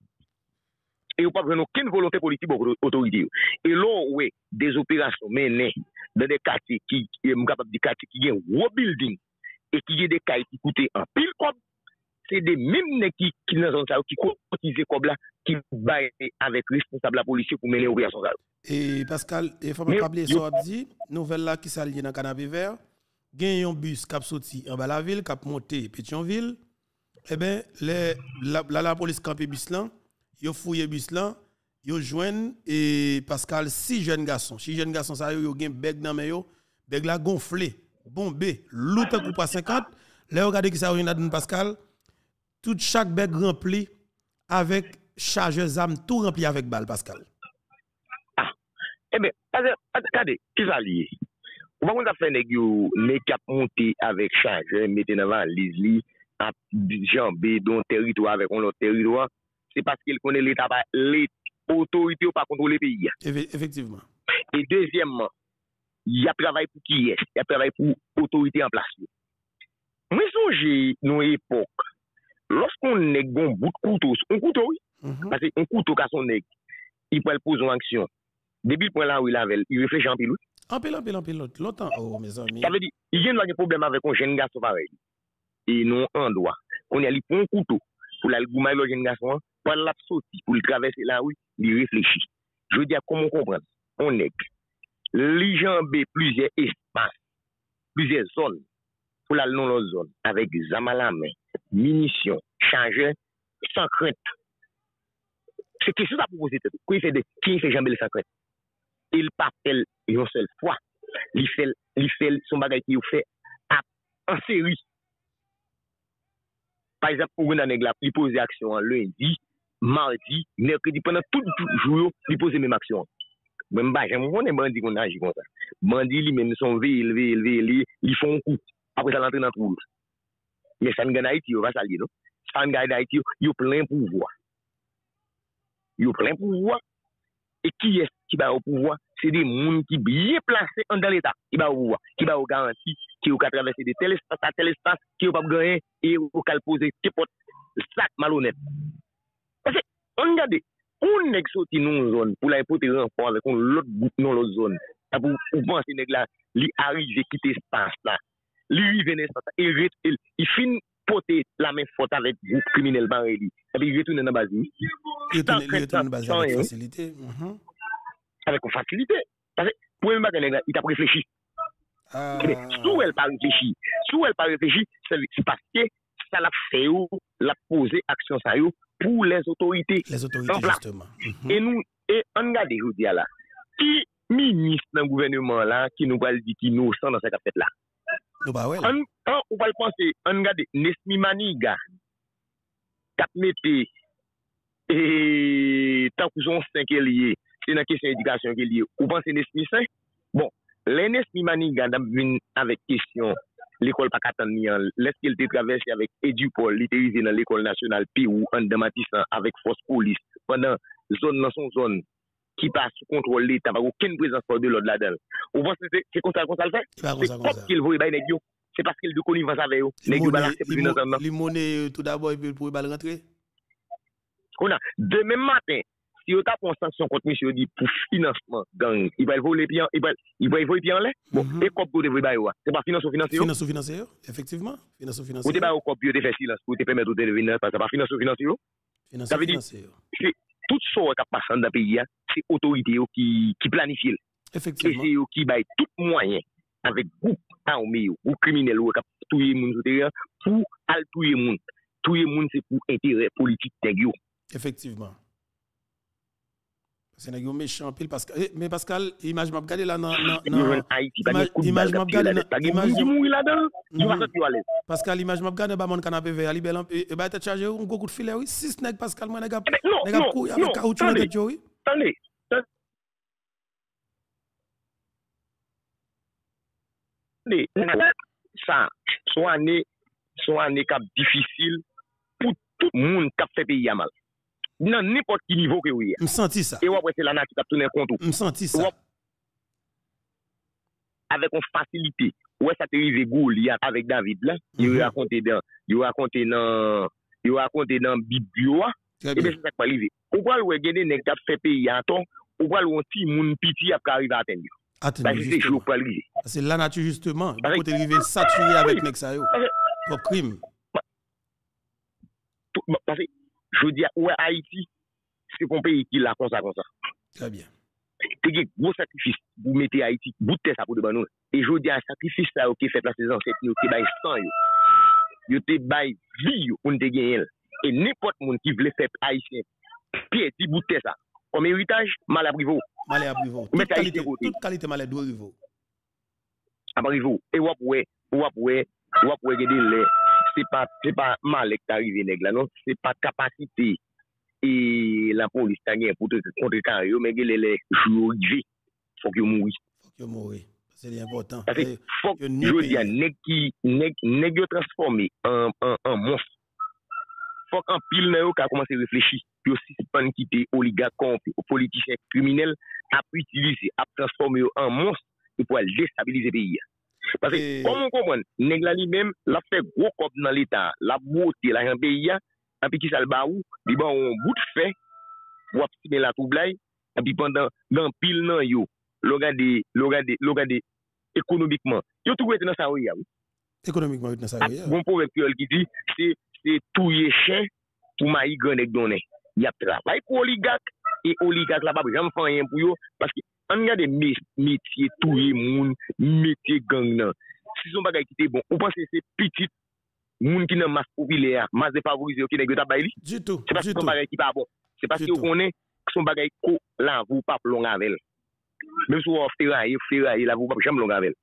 et ou pas besoin aucune volonté politique pour autorité et là ouais des opérations menées dans des quartiers qui est capable de quartier qui gagne rebuilding et qui a des cailles qui coûtent en pile comme c'est des mêmes qui dans zone ça qui cotisent comme là qui baillent avec responsable la police pour mener opération ça et Pascal il faut pas oublier ça dit nouvelle là qui s'allie dans canapé vert gagne un bus qui sorti en bas la ville qui monté Pétionville eh ben la police campé bus là yo fouillé bus là yo joignent et Pascal 6 jeunes garçons ça yo gen bag dans mais yo bag la gonflé bombé l'autre coup pas 50 là regardez qui ça dans Pascal tout chaque bag rempli avec chargeur zam tout rempli avec balle, Pascal. Ah, eh bien, regardez, qui ça lié? On va faire des cap monter avec chargeur, mettre dans la valise, à jamber dans territoire avec un autre territoire. C'est parce qu'il connaît l'État, l'autorité ou pas contrôler le pays. Effectivement. Et deuxièmement, il y a travail pour qui est, il y a travail pour l'autorité en place. Moi, j'ai une époque, lorsqu'on est un bout de couteau, un couteau, oui, parce qu'un couteau, quand on est, il peut poser une action. Depuis le point là où il avait, il réfléchit en pile. En pile, longtemps. Oh, mes amis. Ça veut dire, il y a un problème avec un jeune garçon pareil. Et non un doigt. On y a un couteau pour la goumaille le jeune garçon, pour la sortir, pour le traverser là, oui, il réfléchit. Je veux dire, comment comprendre? On est les jambes plusieurs espaces, plusieurs zones, pour la non l'autre zone, avec des armes à la main, munitions, chargeurs, sans crainte. C'est question à proposer. Qui fait jamais sans crainte? Il parle une seule fois. Il fait son bagage qu'il fait en série. Par exemple, pour une anecdote, il pose action lundi, mardi, mercredi, pendant tout le jour, il pose même action. Même pas, j'aime on est bandit qu'on agit comme ça. Bandit, ils même sont élevé, ils font un coup. Après ça, l'entrée dans le trou. Mais ça ne gagne Haïti, on va s'allier, non? Ça ne gagne Haïti, il y a plein pouvoir. Il y a plein pouvoir. Et qui est qui va au pouvoir? C'est des gens qui bien placés dans l'État. Qui va au pouvoir, qui va au garantie, qui va traverser de tel espace à tel espace, qui va gagner et au poser n'importe sac malhonnête. Parce que, on regarde, on est sorti dans une zone pour la porter renfort avec l'autre groupe dans l'autre zone. Pour penser que là, il arrive à quitter l'espace là. Il arrive à l'espace et il finit porter la main forte avec le groupe criminel barré. Et puis il retourne dans la base. Il retourne dans la base avec facilité. Avec facilité. Parce que pour une bagarre, il t'a réfléchi. Sous elle pas réfléchi, c'est parce que ça l'a fait ou l'a posé action ça pour les autorités. Les autorités, justement. Et nous, et on regarde, je vous dis là, qui ministre dans le gouvernement là, qui nous va dire qu'il nous sent dans cette affaire là. Nous, bah ouais. On va le penser, on regarde, Nesmi Maniga, qui a mis et tant que son 5 est lié, c'est une question d'éducation qui est liée. Vous pensez Nesmi 5? Bon, les Nesmi Maniga viennent avec question. L'école pas qu'attendre laisse-qu'il te traverser avec Edupol, il était arrivé dans l'école nationale Pérou en dématissant avec force police pendant zone dans son zone qui passe sous contrôle l'État, pas aucune présence de l'ordre là-dedans. Vous pensez que c'est comme ça qu'on le fait? C'est comme qu'il veut bailler nèg yo, c'est parce qu'il de connivence avec eux. Nèg yo balancer plus dans temps. Les monnaies tout d'abord pour balle rentrer. On a demain matin si on tape une sanction contre monsieur dit pour financement gang, il va voler bien, il va voler bien là. Bon, et comme vous devez bailler c'est pas finance financier. Finance financier, effectivement, finance financier. Vous devez bailler au cop de faire silence pour te permettre de devenir parce que pas finance financier. Ça veut dire c'est tout ça qui passe dans le pays, c'est l'autorité qui planifie. Effectivement. Et c'est eux qui baillent tout moyen avec groupe armé ou criminel ou qui tout le monde pour tout le monde. Tout le monde c'est pour intérêt politique d'eux. Effectivement. C'est un méchant pile Pascal. Mais Pascal, image m'a regardé là dans image m'a regardé Pascal, image m'a regardé dans mon canapé vert libéral et bah tête chargé un gros coup de filet oui 6 nèg Pascal moi nèg couille avec caoutchouc dans tête oui. Attendez. Ça soit année cap difficile pour tout le monde qui fait pays à mal. Dans n'importe quel niveau que vous y. Je senti ça. Et après c'est la nature qui a tourné compte. Je senti ça. Avec une facilité. Ouais, ça t'arrive Goliath avec David là. Il raconté dans Biblio. Et bien c'est ça qui va arriver. Ou pas le gagner nèg qui fait pays à temps, ou pas le petit moun piti a arriver à atteindre. C'est la nature justement. Il faut arriver saturé avec nèg ça yo. Trop crime. Parce que je dis, ouais, Haïti, c'est un pays qui l'a comme ça. Très bien. C'est un gros sacrifice. Vous mettez Haïti, bout de ça pour de banon. Et je dis, un sacrifice ça qui fait la saison, c'est que vous avez sang, vous avez vie pour nous gagner. Et n'importe qui qui veut faire Haïtien, pied, petit bout de ça. Comme héritage, mal à privo. Toute qualité mal à privo. À privo. Et vous pouvez gagner les. C'est pas mal qui arrive nèg là non, c'est pas capacité et la police a gagné pour contrecarrer, mais les jours arrivés, il faut que mourir. Faut que mourir. C'est important. Parce que faut que je dis, nèg yo transformé en monstre. Faut qu'un pile n'a yo commencé à réfléchir, puis aussi suspend quitter oligarques, politiciens criminels, à utiliser, à transformer en monstre pour déstabiliser le pays. Parce que, comme on comprend, nèg la lui-même, l'a fait gros cop dans l'État, la beauté, la pays, et puis qui ça le baou, il bon un bout de fait, pour optimiser la troublai, et puis pendant, dans pile nan yo, regardez, économiquement, yo tout été dans ça, oui. Économiquement, dans ça, oui. Bon proverbe qui dit, c'est tout yé chien pour maï grand nèg donné. Il y a travail pour oligarque, et oligarque là-bas, jamais fait rien pour yo, parce que, on a des métiers, tout le monde, métiers gang nan. Si son bagay qui était bon, on pense que c'est petit monde qui n'a masse populaire, masse défavorisé, qui n'a pas baili. Du tout. C'est parce que son bagay qui pas bon. C'est parce qu'on connaît que son bagay ko là vous pas long avec. Même si on ferraille, là vous pas jamais long avec.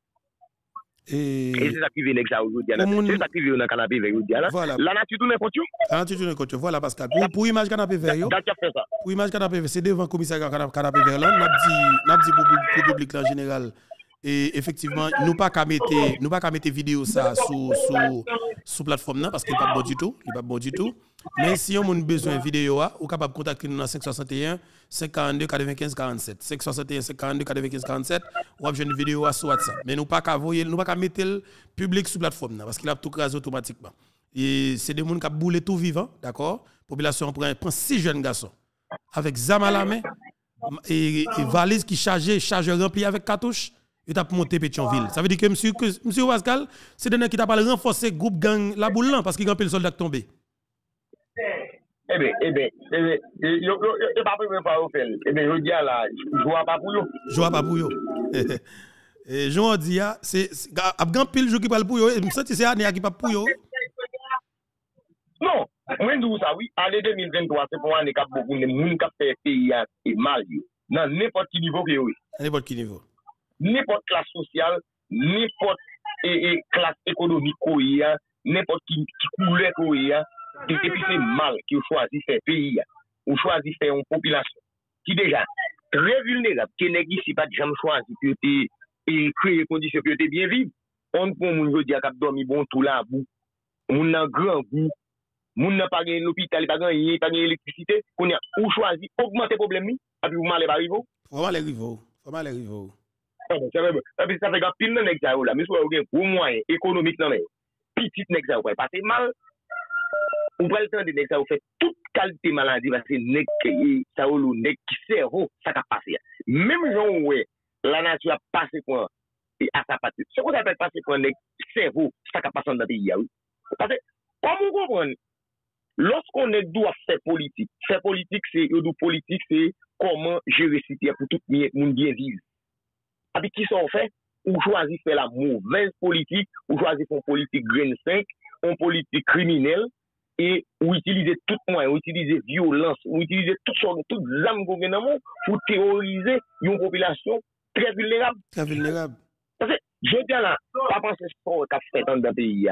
Et c'est ça qui vient avec ça aujourd'hui. C'est ça qui vient dans le canapé vert aujourd'hui. La nature tout n'importe où. La nature tout n'importe où. Voilà, Pascal. Pour image canapé vert, pour image canapé vert, c'est devant le commissariat canapé vert là. N'a dit pour le public en général. Et effectivement, nous pas qu'à mettre vidéo ça sur plateforme là parce qu'il pas bon du tout, Mais si on a besoin de vidéo, on est capable de contacter nous dans 561 542 95 47. 561 542 95 47, on a besoin de vidéo sur WhatsApp. Mais nous pas qu'à mettre le public sur plateforme là parce qu'il a tout crasé automatiquement. Et c'est des gens qui ont boulé tout vivant, d'accord? La population prend 6 jeunes garçons avec zam à la main et valise qui charge rempli avec cartouche. Il t'a monté Pétionville. Ça veut dire que monsieur Pascal, c'est des gens qui t'a pas renforcé groupe gang la boule là parce qu'il y a un soldat tombé. Eh bien, je pas prévu par au fait. Eh bien, je dis là, je vois pas pour yo. Je vois pas pour yo. Et je dis c'est grand pile jou qui parle pour yo, me senti c'est année qui pas pour yo. Non, moi dis ça oui, année 2023 c'est pour année qui beaucoup de monde qui fait pays et mal yo. Dans n'importe quel niveau que yo. N'importe quel niveau. N'importe classe sociale, n'importe classe économique n'importe qui couleur et puis c'est mal qui choisit faire pays ou choisit faire une population qui déjà très vulnérable, qui n'est ici pas jamais choisi pour et créer conditions pour bien vivre. On peut moun dire qu'a dormi bon tout là bout. Moun nan grand goût, moun n'a pas gagné l'hôpital, pas gagné l'électricité, qu'on a ou choisi augmenter problème et puis vous mal arriver. Faut mal arriver. Ça fait qu'un pile de nèg là, mais soit un gros moyen économique nan petit nèg ça va passer mal. On va le temps de nèg ça fait toute qualité maladie parce que nèg ça ou nèg qui cerveau ça va passer. Même gens ouais, la nature a passé quoi et à sa partie. Ce qu'on appelle passer quoi nèg cerveau ça va passer dans le pays oui. Parce que comme on comprend lorsqu'on est doit faire politique c'est comment gérer cité pour tout le monde bien vivre. Avec qui sont fait, ou choisir faire la mauvaise politique, ou choisir une politique grain 5, une politique criminelle, et ou utiliser tout moyen, ou utiliser violence, ou utiliser toutes sortes d'armes gouvernement pour terroriser une population très vulnérable. Très vulnérable. Parce que, je dis là, pas penser ce qu'a fait dans le pays.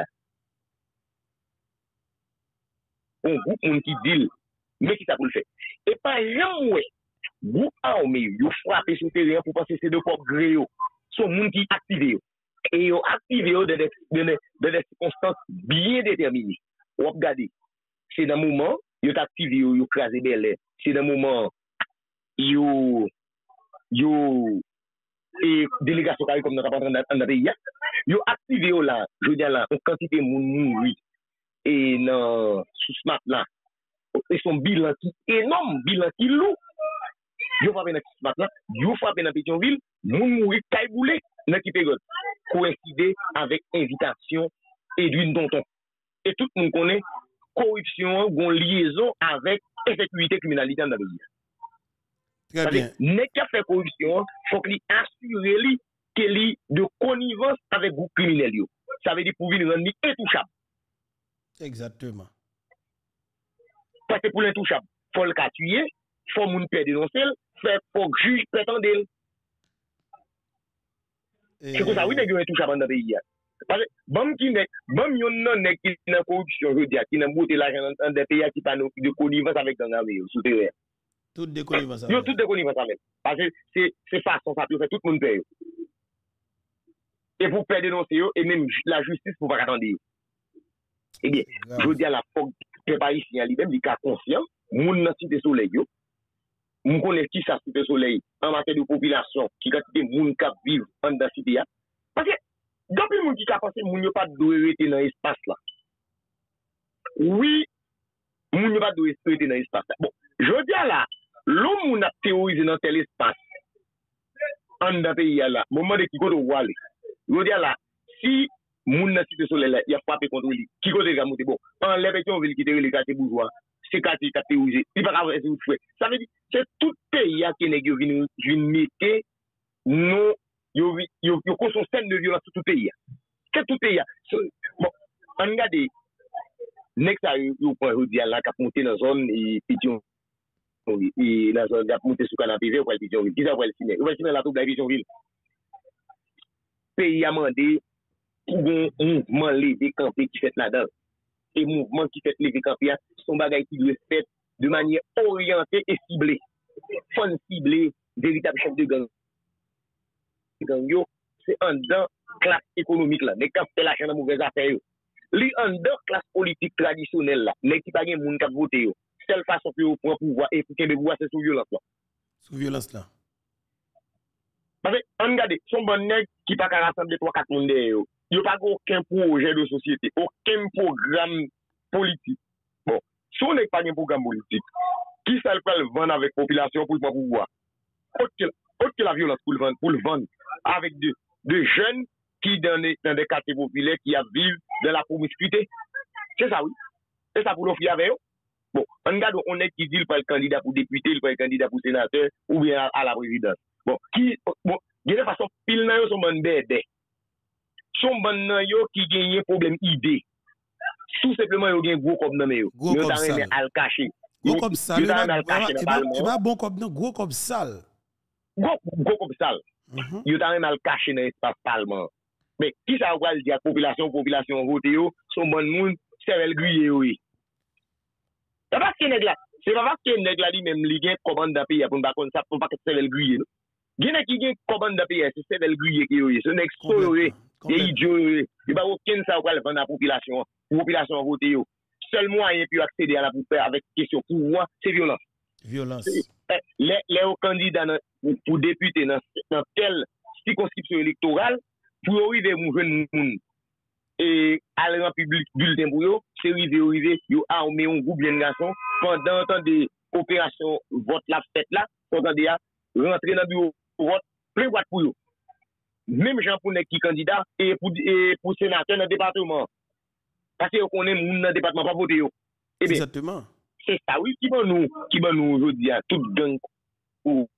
Un groupe qui dit, mais qui ça pour le faire. Et pas jamais, groupe armé, ils frappent sur le terrain pour passer ces deux corps gréaux. Sont gens qui activent. Et ils activent dans des circonstances bien déterminées. On regarde. C'est dans le moment, ils activent, ils écrasent des lèvres. C'est dans le moment, ils et délégation comme nous avons dans le pays. Ils activent là, je veux dire là, une quantité de monde et dans sous smart là. Et son bilan qui est énorme, bilan qui est lourd. Yo frappé dans ce matin, yo frappé dans Pétionville, moun mouri kayboulé dans qui période coïncider avec invitation Edwin Donton. Et tout le monde connaît corruption, gon liaison avec insécurité criminalité dans le pays. Très bien. N'est qu'à faire corruption, faut qu'il assure lui qu'il est de connivence avec groupe criminel yo. Ça veut dire pour venir rendre intouchable. Exactement. Parce que pour l'intouchable, faut le cas tuer, faut moun père dénoncer, faut que juge prétendre. C'est pour ça oui nèg yo intouchable dans le pays. Parce que, bon yon nan nek qui nan corruption, je dis, qui nan boute l'argent dans des pays qui pas de connivence avec gang armé, souterrain. Tout de connivence. Yo tout de connivence avec. Parce que c'est façon ça peut faire tout le monde paye. Et pour faire dénoncer et même la justice pour pas attendre. Eh bien, je dis à la fois que pas ici lui-même il est conscient, moun nan cité soleil yo. Moun connaît qui ça cité soleil en matière de population, qui quantité moun k'ap vivre en dans cité. Parce que depuis moun qui a pensé moun yo pas doit rester dans espace là. Oui, moun yo pas doit rester dans espace là. Bon, je dis à là, l'homme moun a théorisé dans tel espace en dans pays là, moment de qui côté aller. Je dis à là, si moun nan cité soleil là, il a frappé contre lui, qui côté ga monter bon, en les ville qui les quartiers bourgeois, c'est quartier qui a théorisé, il pas avoir essayer de faire. Ça veut dire c'est tout pays qui nèg yo vinn mettre non yo son scène de violence tout pays. C'est tout pays. Bon, on regarde nèg ça yo prend jodi là qui monter dans zone et pigeon et la zone qui monter sur canapé vert pour pigeon. Qui ça va le signer? On va signer la tout la pigeonville. Pays a mandé pour un mouvement levé campé qui fait là-dedans. Et mouvement qui fait levé campé sont bagaille qui doit être fait de manière orientée et ciblée. Faut cibler véritable chef de gang. Gang yo, c'est en dedans classe économique là, mais quand fait l'argent dans mauvaise affaire yo. Li en dedans classe politique traditionnelle là, mais qui pas gen moun k'ap voter yo. Seule façon pour prendre pouvoir et pour qu'un pouvoir c'est sous violence là. Sous violence là. Parce que on regarde son bon nèg qui pas ka rassembler 3-4 monde yo. Yo pas aucun projet de société, aucun programme politique. Bon, si on n'est pas un programme politique, qui ça le vendre avec la population pour le pouvoir? Autre que la violence pour le vendre avec de jeunes qui dans des quartiers populaires qui vivent dans la promiscuité. C'est ça, oui. C'est ça pour l'offrir avec eux. Bon, on regarde, on est qui dit le candidat pour député, le candidat pour sénateur ou bien à la présidence. Bon, de toute façon, pile nan yo son bon bébé. Son bon nan yo qui gagne problème idée. Tout simplement yo gagne gros comme nan yo. Yo ta remet al cacher. Gros comme sale. Il va bon comme non, gros comme sale. Gros comme sale. Yo ta remet al cacher dans l'espace parlement. Mais qui ça va dire population vote yo, son bon moun, c'est le griller oui. C'est pas que nèg là, c'est pas parce que nèg là lui même li gen commande dans pays pour pas comme ça pour pas que c'est le griller. Gine qui gen commande dans pays, c'est le griller qui yo. Ce nèg so yo. Et idiot, il va aucun ça va vendre la population vote yo. Seul moyen pour accéder à la pouvoir avec question pouvoir, c'est violence. Violence. Les candidats pour député dans telle circonscription électorale pour arriver mon jeune monde et aller en public bulletin pour eux, c'est arriver yo armer un groupe de garçons pendant temps de opération vote la fête là, pendant de rentrer dans bureau vote plein vote pour eux. Même gens pour qui candidat et pour sénateur dans le département. Parce que on est dans le département pas voter yo. Eh bien, exactement. C'est ça oui qui va nous aujourd'hui à toute gang ou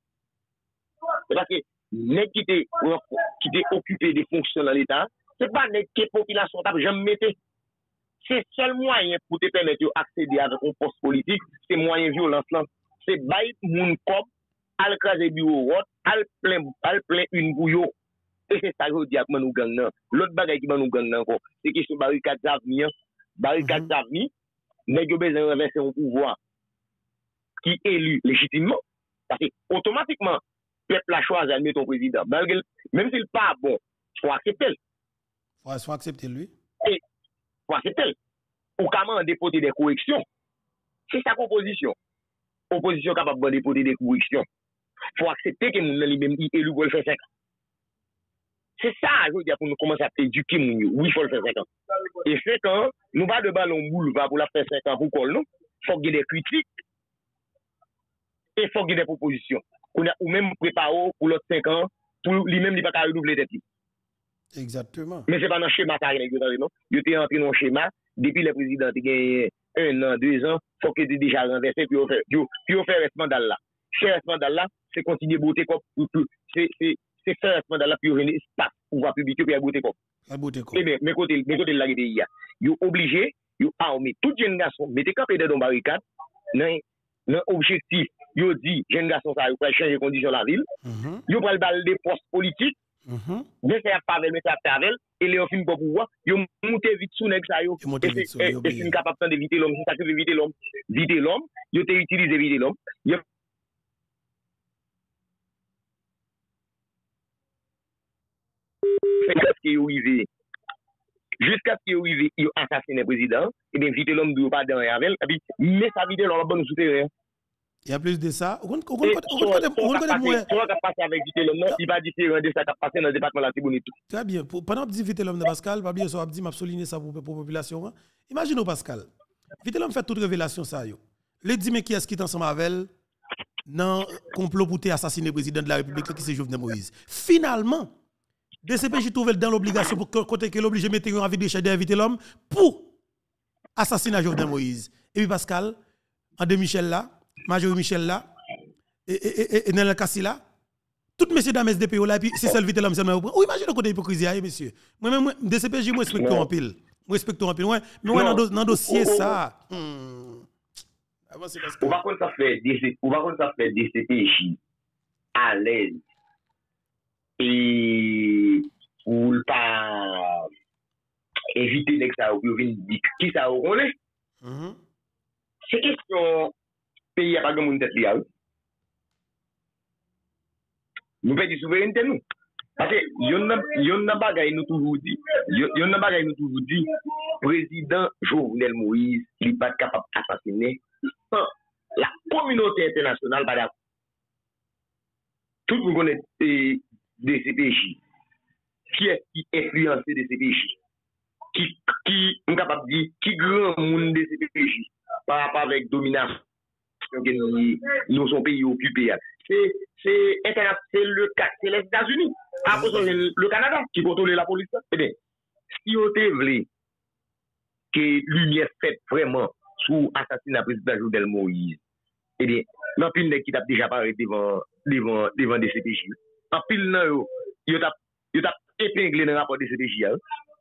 parce que nèg qui était occupé des fonctions dans l'état, c'est pas nèg qui population t'a jamais metté. C'est seul moyen pour te permettre d'accéder avec un poste politique, c'est moyen violence là. C'est bail moun comme al craser bureau vote, al plein une bouillon. Et c'est ça que je dis à nous gang nan. L'autre bagaille qui va nous gang nan encore, c'est question barricade d'avenir. Barricade d'avenir, nèg yo besoin renverser un pouvoir qui élu légitimement. Parce que automatiquement, peuple a choisi de mettre ton président. Même s'il n'est pas bon, il faut accepter. Il faut accepter lui. Et faut accepter. Ou comment dépoter des corrections. C'est sa composition. Opposition capable de dépoter des corrections. Il faut accepter que nous lui-même élu pour le faire 5 ans. C'est ça, je veux dire, pour nous commencer à éduquer nous. Oui, il faut le faire 5 ans. Et 5 ans, nous pas de ballon boulevard pour la faire 5 ans pour qu'on nous. Il faut qu'il y ait des critiques. Et il faut qu'il y ait des propositions. Ou même préparer pour l'autre 5 ans, pour lui-même, il ne va pas redoubler tête. Exactement. Mais ce n'est pas dans le schéma ça, non? Il est entré dans le schéma, depuis le président, il y a 1 an, 2 ans, il faut qu'il ait déjà renversé, puis il fait ce mandat là. Ce mandat là, c'est continuer à botter comme c'est faire ce mandat là, puis il y a un espace pour pouvoir publier, puis il y a botter comme. Eh bien, mes côtés de la guerre, il est obligé, il est armé, tout jeune garçon, mettez campé dans une barricade, dans objectif, il dit, jeune garçon, ça va changer les conditions de la ville, il va le des postes politiques, Dès que Pavel met Pavel et les fin pour pouvoir, yo monter vite sous nèg ça yo. Et c'est capable d'éviter l'homme, c'est ça que éviter l'homme. Viter l'homme, yo t'ai utilisé viter l'homme. Jusqu'à ce qu'il arrive, il assassine le président, et bien vite l'homme ne pas dans avec, et puis mais ça vite l'homme bon souterrain. Il y a plus de ça. On passer avec vite l'homme, il va différent de ça qui a passé dans le département de la Tibonite. Très bien. Pendant que vite l'homme de Pascal, pas bien ça dit m'a souligné ça pour la population. Imaginez Pascal. Vite l'homme fait toute révélation ça yo. Les dit mais qui est-ce qui est ensemble avec elle dans complot pour assassiner le président de la République qui c'est Jovenel Moïse. Finalement DCPJ trouve dans l'obligation pour côté que l'oblige mettre en vie de chez d'inviter l'homme pour assassiner Jovenel Moïse. Et puis Pascal, André Michel là, Major Michel là, et Nel Kassi là, toutes messieurs dames SDPO là, et puis c'est seul vite l'homme seulement. Ou imaginez le côté hypocrisie, messieurs. Moi-même, DCPJ, moi respecte en pile. Moi respecte en pile. Mais moi, dans le dossier, ça. Ou par contre, ça fait DCPJ à l'aise. Et pour ne pas éviter que ça ou dire qui ça ou on est. C'est question pays a pas de monde tête lié. Nous perdons souveraineté nous. Parce que yon n'a bagay nous toujours dit, président Jovenel Moïse, il n'est pas capable d'assassiner la communauté internationale pas d'accord. Tout le monde connaît des CPJ. Qui est influencé des CPJ? Qui est capable de dire qui grand monde des CPJ par rapport avec domination que nous sommes pays occupés. C'est les États-Unis. Après, le Canada qui contrôle la police. Eh bien, si on voulait que lumière faite vraiment sous l'assassinat du président Jovenel Moïse, eh bien, dans pile qui t'a déjà parlé devant des CPJ. En pile, il t'a épinglé dans le rapport des CPJ.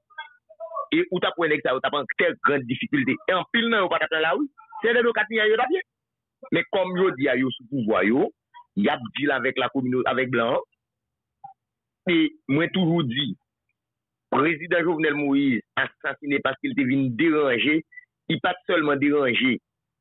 Et où t'as point ça, t'as pas telle grande difficulté. Et en pile, non, pas là, oui. C'est des locaux qui ont bien. Mais comme yo dit, yo sous pouvoir, yo, y a deal avec la communauté, avec Blanc. Et moi, toujours dit, président Jovenel Moïse assassiné parce qu'il était venu déranger, il pas seulement déranger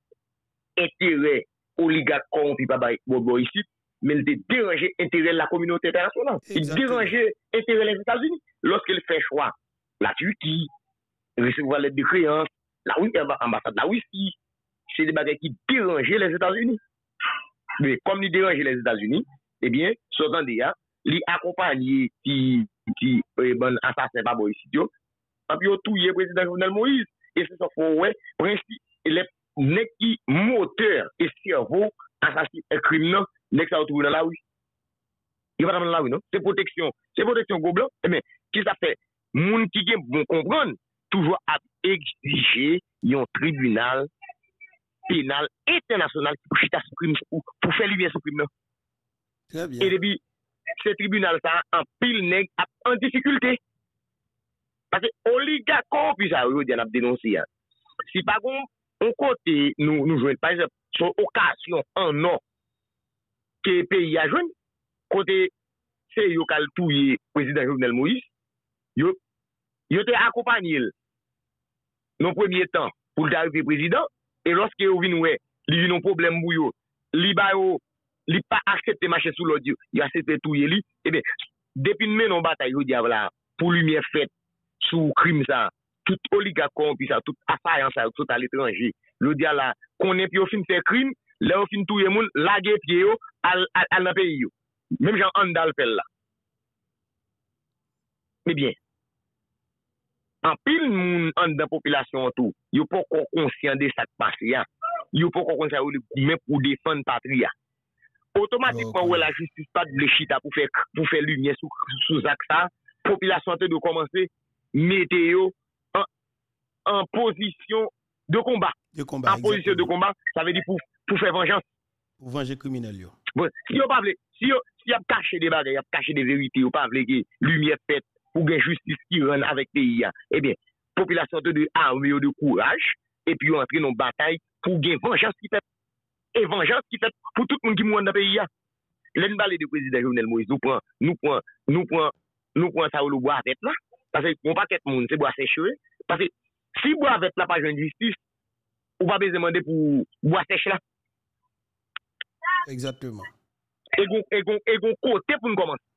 intérêt oligarque corrompu par Bobo ici, mais il était déranger intérêt de la communauté internationale. Il déranger intérêt des États-Unis. Lorsqu'il fait choix, la Turquie, recevoir l'aide de créance, l'ambassade de la Russie, c'est des bagages qui dérangeaient les États-Unis. Mais comme ils dérangeaient les États-Unis, eh bien, sortant de là, ils accompagnaient qui bon assassin par Boris Sitio, et puis ils ont tué le président Jovenel Moïse. Et c'est ça qu'il ouais, principe, les qui moteur et cerveau assassin un criminel, n'est-ce pas dans la rue. Il va dans la rue, non? C'est protection gobelin. Eh bien, qui ça fait? Moun qui vont comprendre, toujours à exiger un tribunal pénal international pour faire lumière sur crime. Très bien. Et depuis, ce tribunal ça en pile nèg en difficulté. Parce que oligarque puis ça on a dénoncé. Si par contre on côté nous jouons par exemple son occasion en non que pays a joué côté c'est yo kal touyer président Jovenel Moïse yo te accompagné dans premier temps pour l'arrivée président. Et lorsque vous venez, il y a un problème pour vous, il n'a pas accepté de marcher sous l'audio, il a accepté tout, et bien, depuis que nous bataille, pour lumière faite sous crime, ça, tout oligarque, tout assaillant, tout à l'étranger, le dia là, qu'on est puis au fin faire crime, là, au fin tout le monde, laguer pied, à la pays. Même Jean Andal fait là. Mais bien, en pile moun en dans population tout, yo pas conscient de ça qui passe ya. Yo pas conscient même pour défendre patria. Automatiquement la justice pas de chita pour faire lumière sous ça, population de commencer mettre en position de combat. En position de combat, ça veut dire pour faire vengeance. Pour venger criminel yo. Bon, si yo pas si y a caché des bagages, y a caché des vérités, yo pas que lumière faite pour que justice qui rend avec pays, eh bien, population de armée de courage, et puis entrer dans une bataille pour gagner vengeance qui fait, et vengeance qui fait pour tout le monde qui mourut dans le pays. L'ennemi de président Jovenel Moïse, nous prenons nous prenons ça ou le bois avec là. Parce que on pas qu'être monde, c'est bois séché. Parce que si bois avec là pas de justice, ou pas besoin demander pour bois séché là. Exactement. Et gon côté pour nous commencer.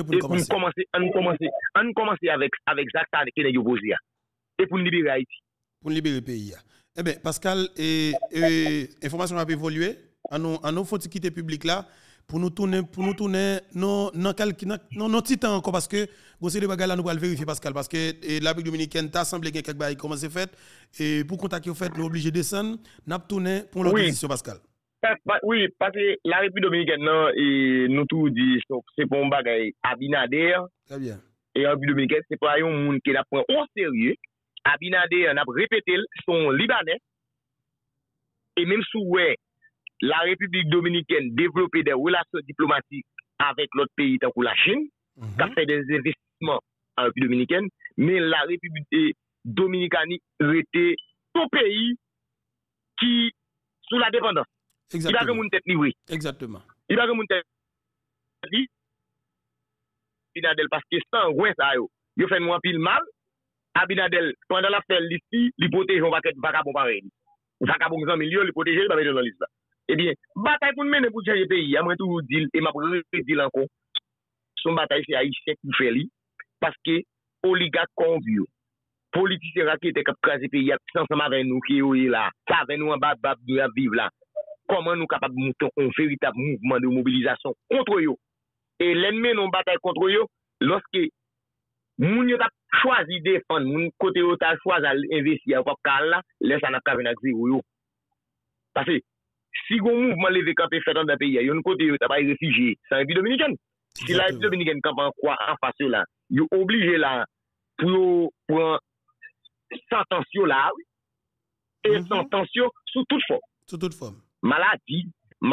On commencer avec ça qui est opposé. Et pour nous libérer Haïti. Pour nous libérer le pays. Eh bien, Pascal, information a évolué. On nous faut quitter le public là pour nous tourner non petit temps encore parce que vous savez les bagages là nous allons vérifier Pascal parce que la République dominicaine t'a semblé que quelques bagages commencé fait et pour contacter au fait nous obligé de descendre n'a tourner pour l'autre position Pascal. Oui, parce que la République dominicaine nous tout dit c'est pour un bagage Abinader. Très bien. Et la République dominicaine c'est pas un monde qui la prend au sérieux. Abinader on a répété son libanais et même sous la République dominicaine développer des relations diplomatiques avec l'autre pays tant que la Chine, qui a fait des investissements en République dominicaine, mais la République dominicaine était tout pays qui sous la dépendance. Exactement. Il a que mon tête livrée. Exactement. Il a que mon tête livrée. Abinadel parce que sans ouais ça yo fait moi pile mal. Abinadel pendant la fait ici, il protège on va être vagabond pareil. Vagabond en milieu, il protège il va mettre dans liste. Eh bien, bataille pour mener pour changer pays, moi tout dire et m'a redire encore. Son bataille c'est haïtien qui fait lui parce que oligarque convio, politiciens qui étaient cap craser pays ensemble avec nous qui est là, ça avec nous en bas de vivre là. Comment nous capables de monter un véritable mouvement de mobilisation contre eux. Et l'ennemi non bataille contre eux lorsque moun yo t'a choisi défendre moun côté yo t'a choisi investir pour là laisse ça n'a pas venir zéro. Parce que si un mouvement levé campé fait dans un pays, il y a un côté où tu pas réfugié, c'est la République dominicaine. Si la République dominicaine campe en quoi en face là, il est obligé là pour sentence là, et sentence sous toute forme. Sous toute forme. Maladie,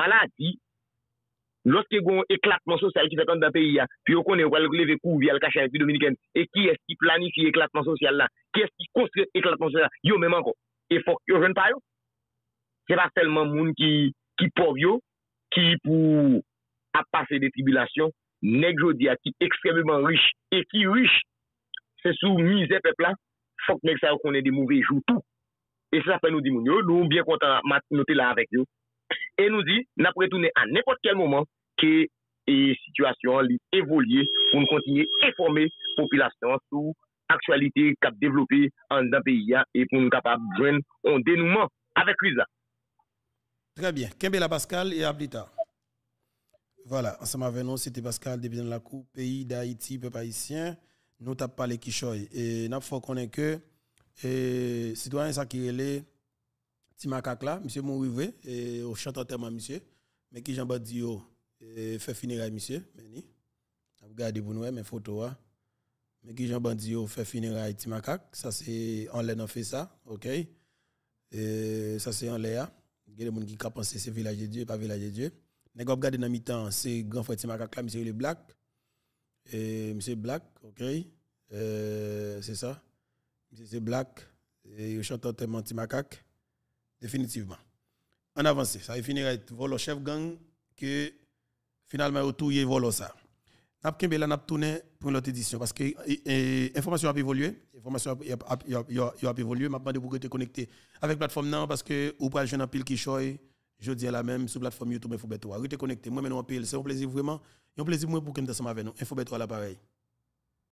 lorsque il y a un éclatement social qui fait dans un pays, puis on connaît où le lever coup via le cachet de la République dominicaine, et qui est-ce qui planifie l'éclatement social là, qui est-ce qui construit l'éclatement social là, yo même encore. Et faut que yo jeune pas yo. C'est pas seulement moun qui pauvre yo, qui pour a passer des tribulations, nèg jodi a qui extrêmement riche et qui riche c'est sous misère peuple là, faut que nèg ça connaît des mauvais jours tout. Et ça fait nous dit moun yo, nous bien content noter là avec yo. Et nous dit n'a retourner à n'importe quel moment que situation évolue pour nous continuer à informer la population sur actualité qu'a développé en un pays et pour nous capable de joindre un dénouement avec lui. Très bien. Kembela Pascal et à plus tard. Voilà, ensemble avec nous, c'était Pascal depuis dans la Cour, pays d'Haïti, peuple haïtien. Nous t'avons parlé Kishoy. Et nous faut qu'on ait que citoyen ça qui est Timakak là, monsieur Mourivé, et au chanteur tellement monsieur, mais qui j'en dit fait finir monsieur, mais regardez pour nous mes photos, mais qui j'en dit fait finir Timakak, ça c'est en l'air on fait ça, ok, et ça c'est en l'air. Il y a des gens qui pensent que c'est village de Dieu, pas village de Dieu. Mais quand vous regardez dans le mi-temps, c'est grand frère Timakak là, monsieur le Black. Et monsieur Black, ok. C'est ça. Monsieur Black. Et le chanteur tellement Timakak. Définitivement. En avance, ça va finir avec le chef gang que finalement, autour, il vole ça. N'a pas tourné pour l'autre édition parce que l'information a évolué. L'information a évolué. Je vais vous connecter avec la plateforme non parce que vous pouvez jouer un pile qui choy. Je dis la même sur la plateforme YouTube Info Beto. Restez connecté. Moi, maintenant, c'est un plaisir vraiment. Un plaisir pour que nous soyons avec nous. Info Beto à l'appareil.